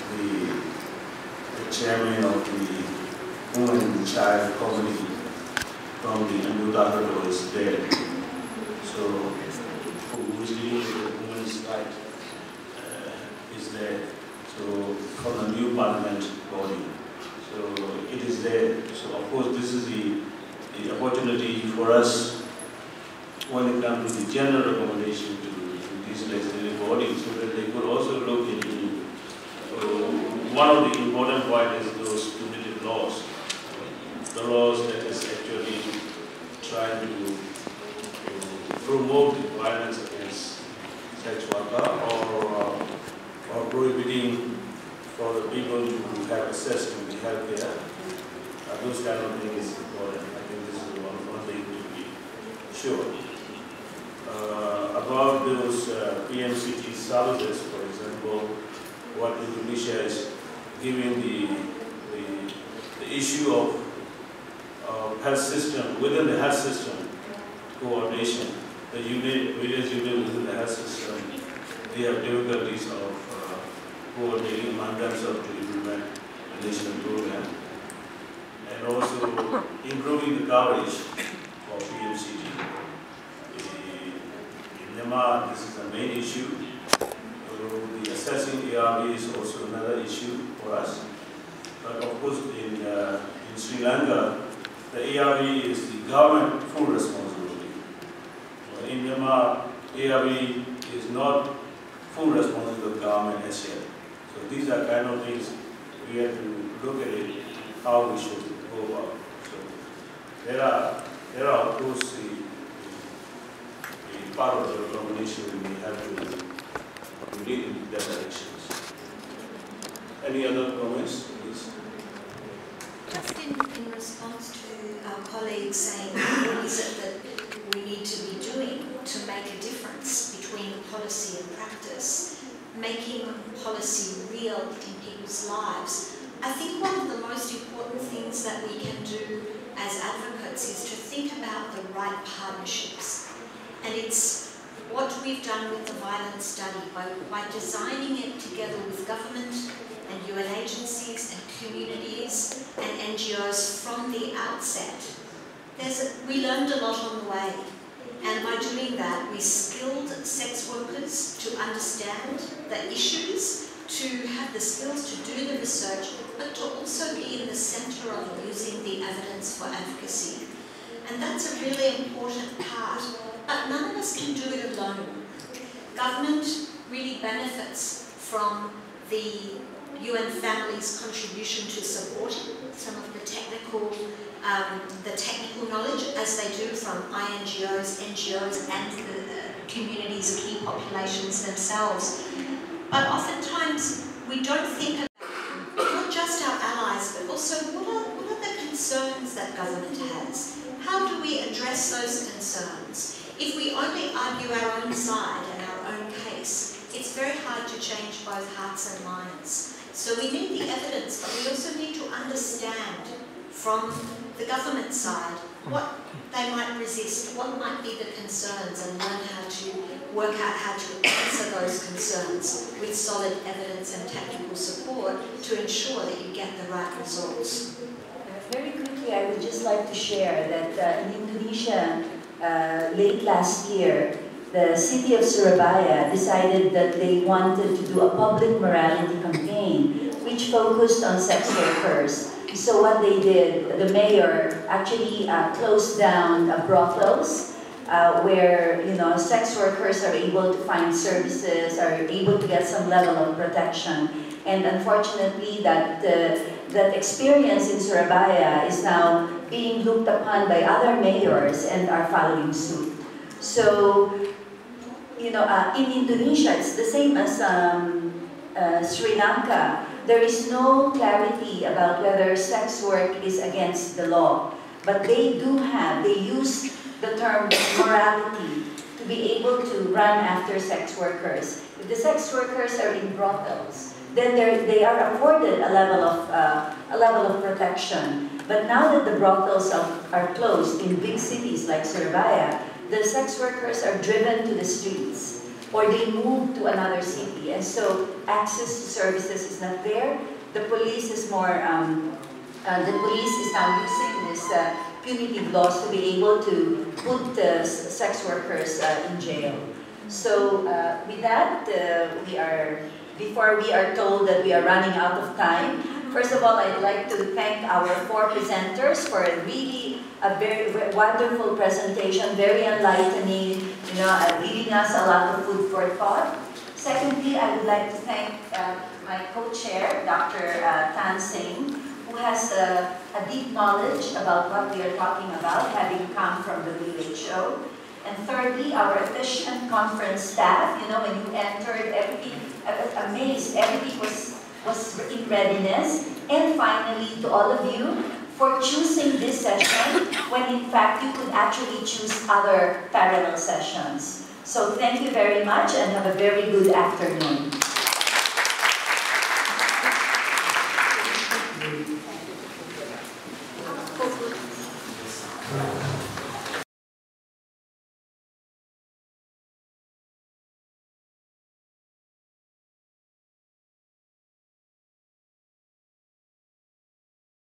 The, the chairman of the Women and Child Committee from the Andhra is there. So, who is dealing with the women's right uh, is there. So, from the new parliament body. So, it is there. So, of course, this is the, the opportunity for us when it comes to the general recommendation to, to these legislative bodies, so that they could also look into uh, one of the important points is those punitive laws. The laws that is actually trying to, to promote the violence against sex worker or, uh, or prohibiting for the people to have access to the health care. Uh, those kind of things is important. I think this is one, one thing to be sure. Uh, about those uh, P M C T services, for example, what Indonesia is giving the, the, the issue of uh, health system, within the health system coordination, the unit, various units within the health system, they have difficulties of uh, coordinating among themselves to implement the national program, and also improving the coverage of P M C T. In Myanmar, this is the main issue. So the assessing A R V is also another issue for us. But of course, in, uh, in Sri Lanka, the A R V is the government full responsibility. But in Myanmar, A R V is not full responsibility of the government as yet. So these are kind of things we have to look at it, how we should go about. So there are, there are of course, the, the part of the recommendation we have to, to lead in that directions. Any other comments, please? Just in, in response to our colleagues saying what is it that we need to be doing to make a difference between policy and practice, making policy real in people's lives, I think one of the most important things that we can do as advocates is to think about the right partnerships. And it's what we've done with the violence study by, by designing it together with government and U N agencies and communities and N G Os from the outset. There's a, we learned a lot on the way, and by doing that we skilled sex workers to understand the issues, to have the skills to do the research, but to also be in the centre of using the evidence for advocacy. And that's a really important part, but none of us can do it alone. Government really benefits from the U N family's contribution to supporting some of the technical, um, the technical knowledge, as they do from I N G Os, N G Os, and the uh, communities, key populations themselves. But oftentimes we don't think about not just our allies, but also what are, what are the concerns that government has? How do we address those concerns? If we only argue our own side and our own case, it's very hard to change both hearts and minds. So we need the evidence, but we also need to understand from the government side what they might resist, what might be the concerns, and learn how to work out how to answer those concerns with solid evidence and technical support to ensure that you get the right results. Very quickly, I would just like to share that uh, in Indonesia, uh, late last year, the city of Surabaya decided that they wanted to do a public morality campaign which focused on sex workers. So what they did, the mayor actually uh, closed down uh, brothels uh, where you know sex workers are able to find services, are able to get some level of protection. And unfortunately, that uh, that experience in Surabaya is now being looked upon by other mayors and are following suit. So, you know, uh, in Indonesia, it's the same as um, uh, Sri Lanka. There is no clarity about whether sex work is against the law, but they do have, they use the term morality to be able to run after sex workers. If the sex workers are in brothels, then they are afforded a level of uh, a level of protection. But now that the brothels are, are closed in big cities like Surabaya, the sex workers are driven to the streets, or they move to another city, and so access to services is not there. The police is more. Um, uh, the police is now using this uh, punitive laws to be able to put uh, sex workers uh, in jail. So uh, with that, uh, we are, before we are told that we are running out of time, first of all, I'd like to thank our four presenters for a really a very, very wonderful presentation, very enlightening, you know, uh, giving us a lot of food for thought. Secondly, I would like to thank uh, my co-chair, Doctor Uh, Tan Singh, who has uh, a deep knowledge about what we are talking about, having come from the W H O. And thirdly, our efficient conference staff. You know, when you entered, everything, I was amazed, everything was, was in readiness. And finally, to all of you, for choosing this session, when in fact you could actually choose other parallel sessions. So thank you very much and have a very good afternoon.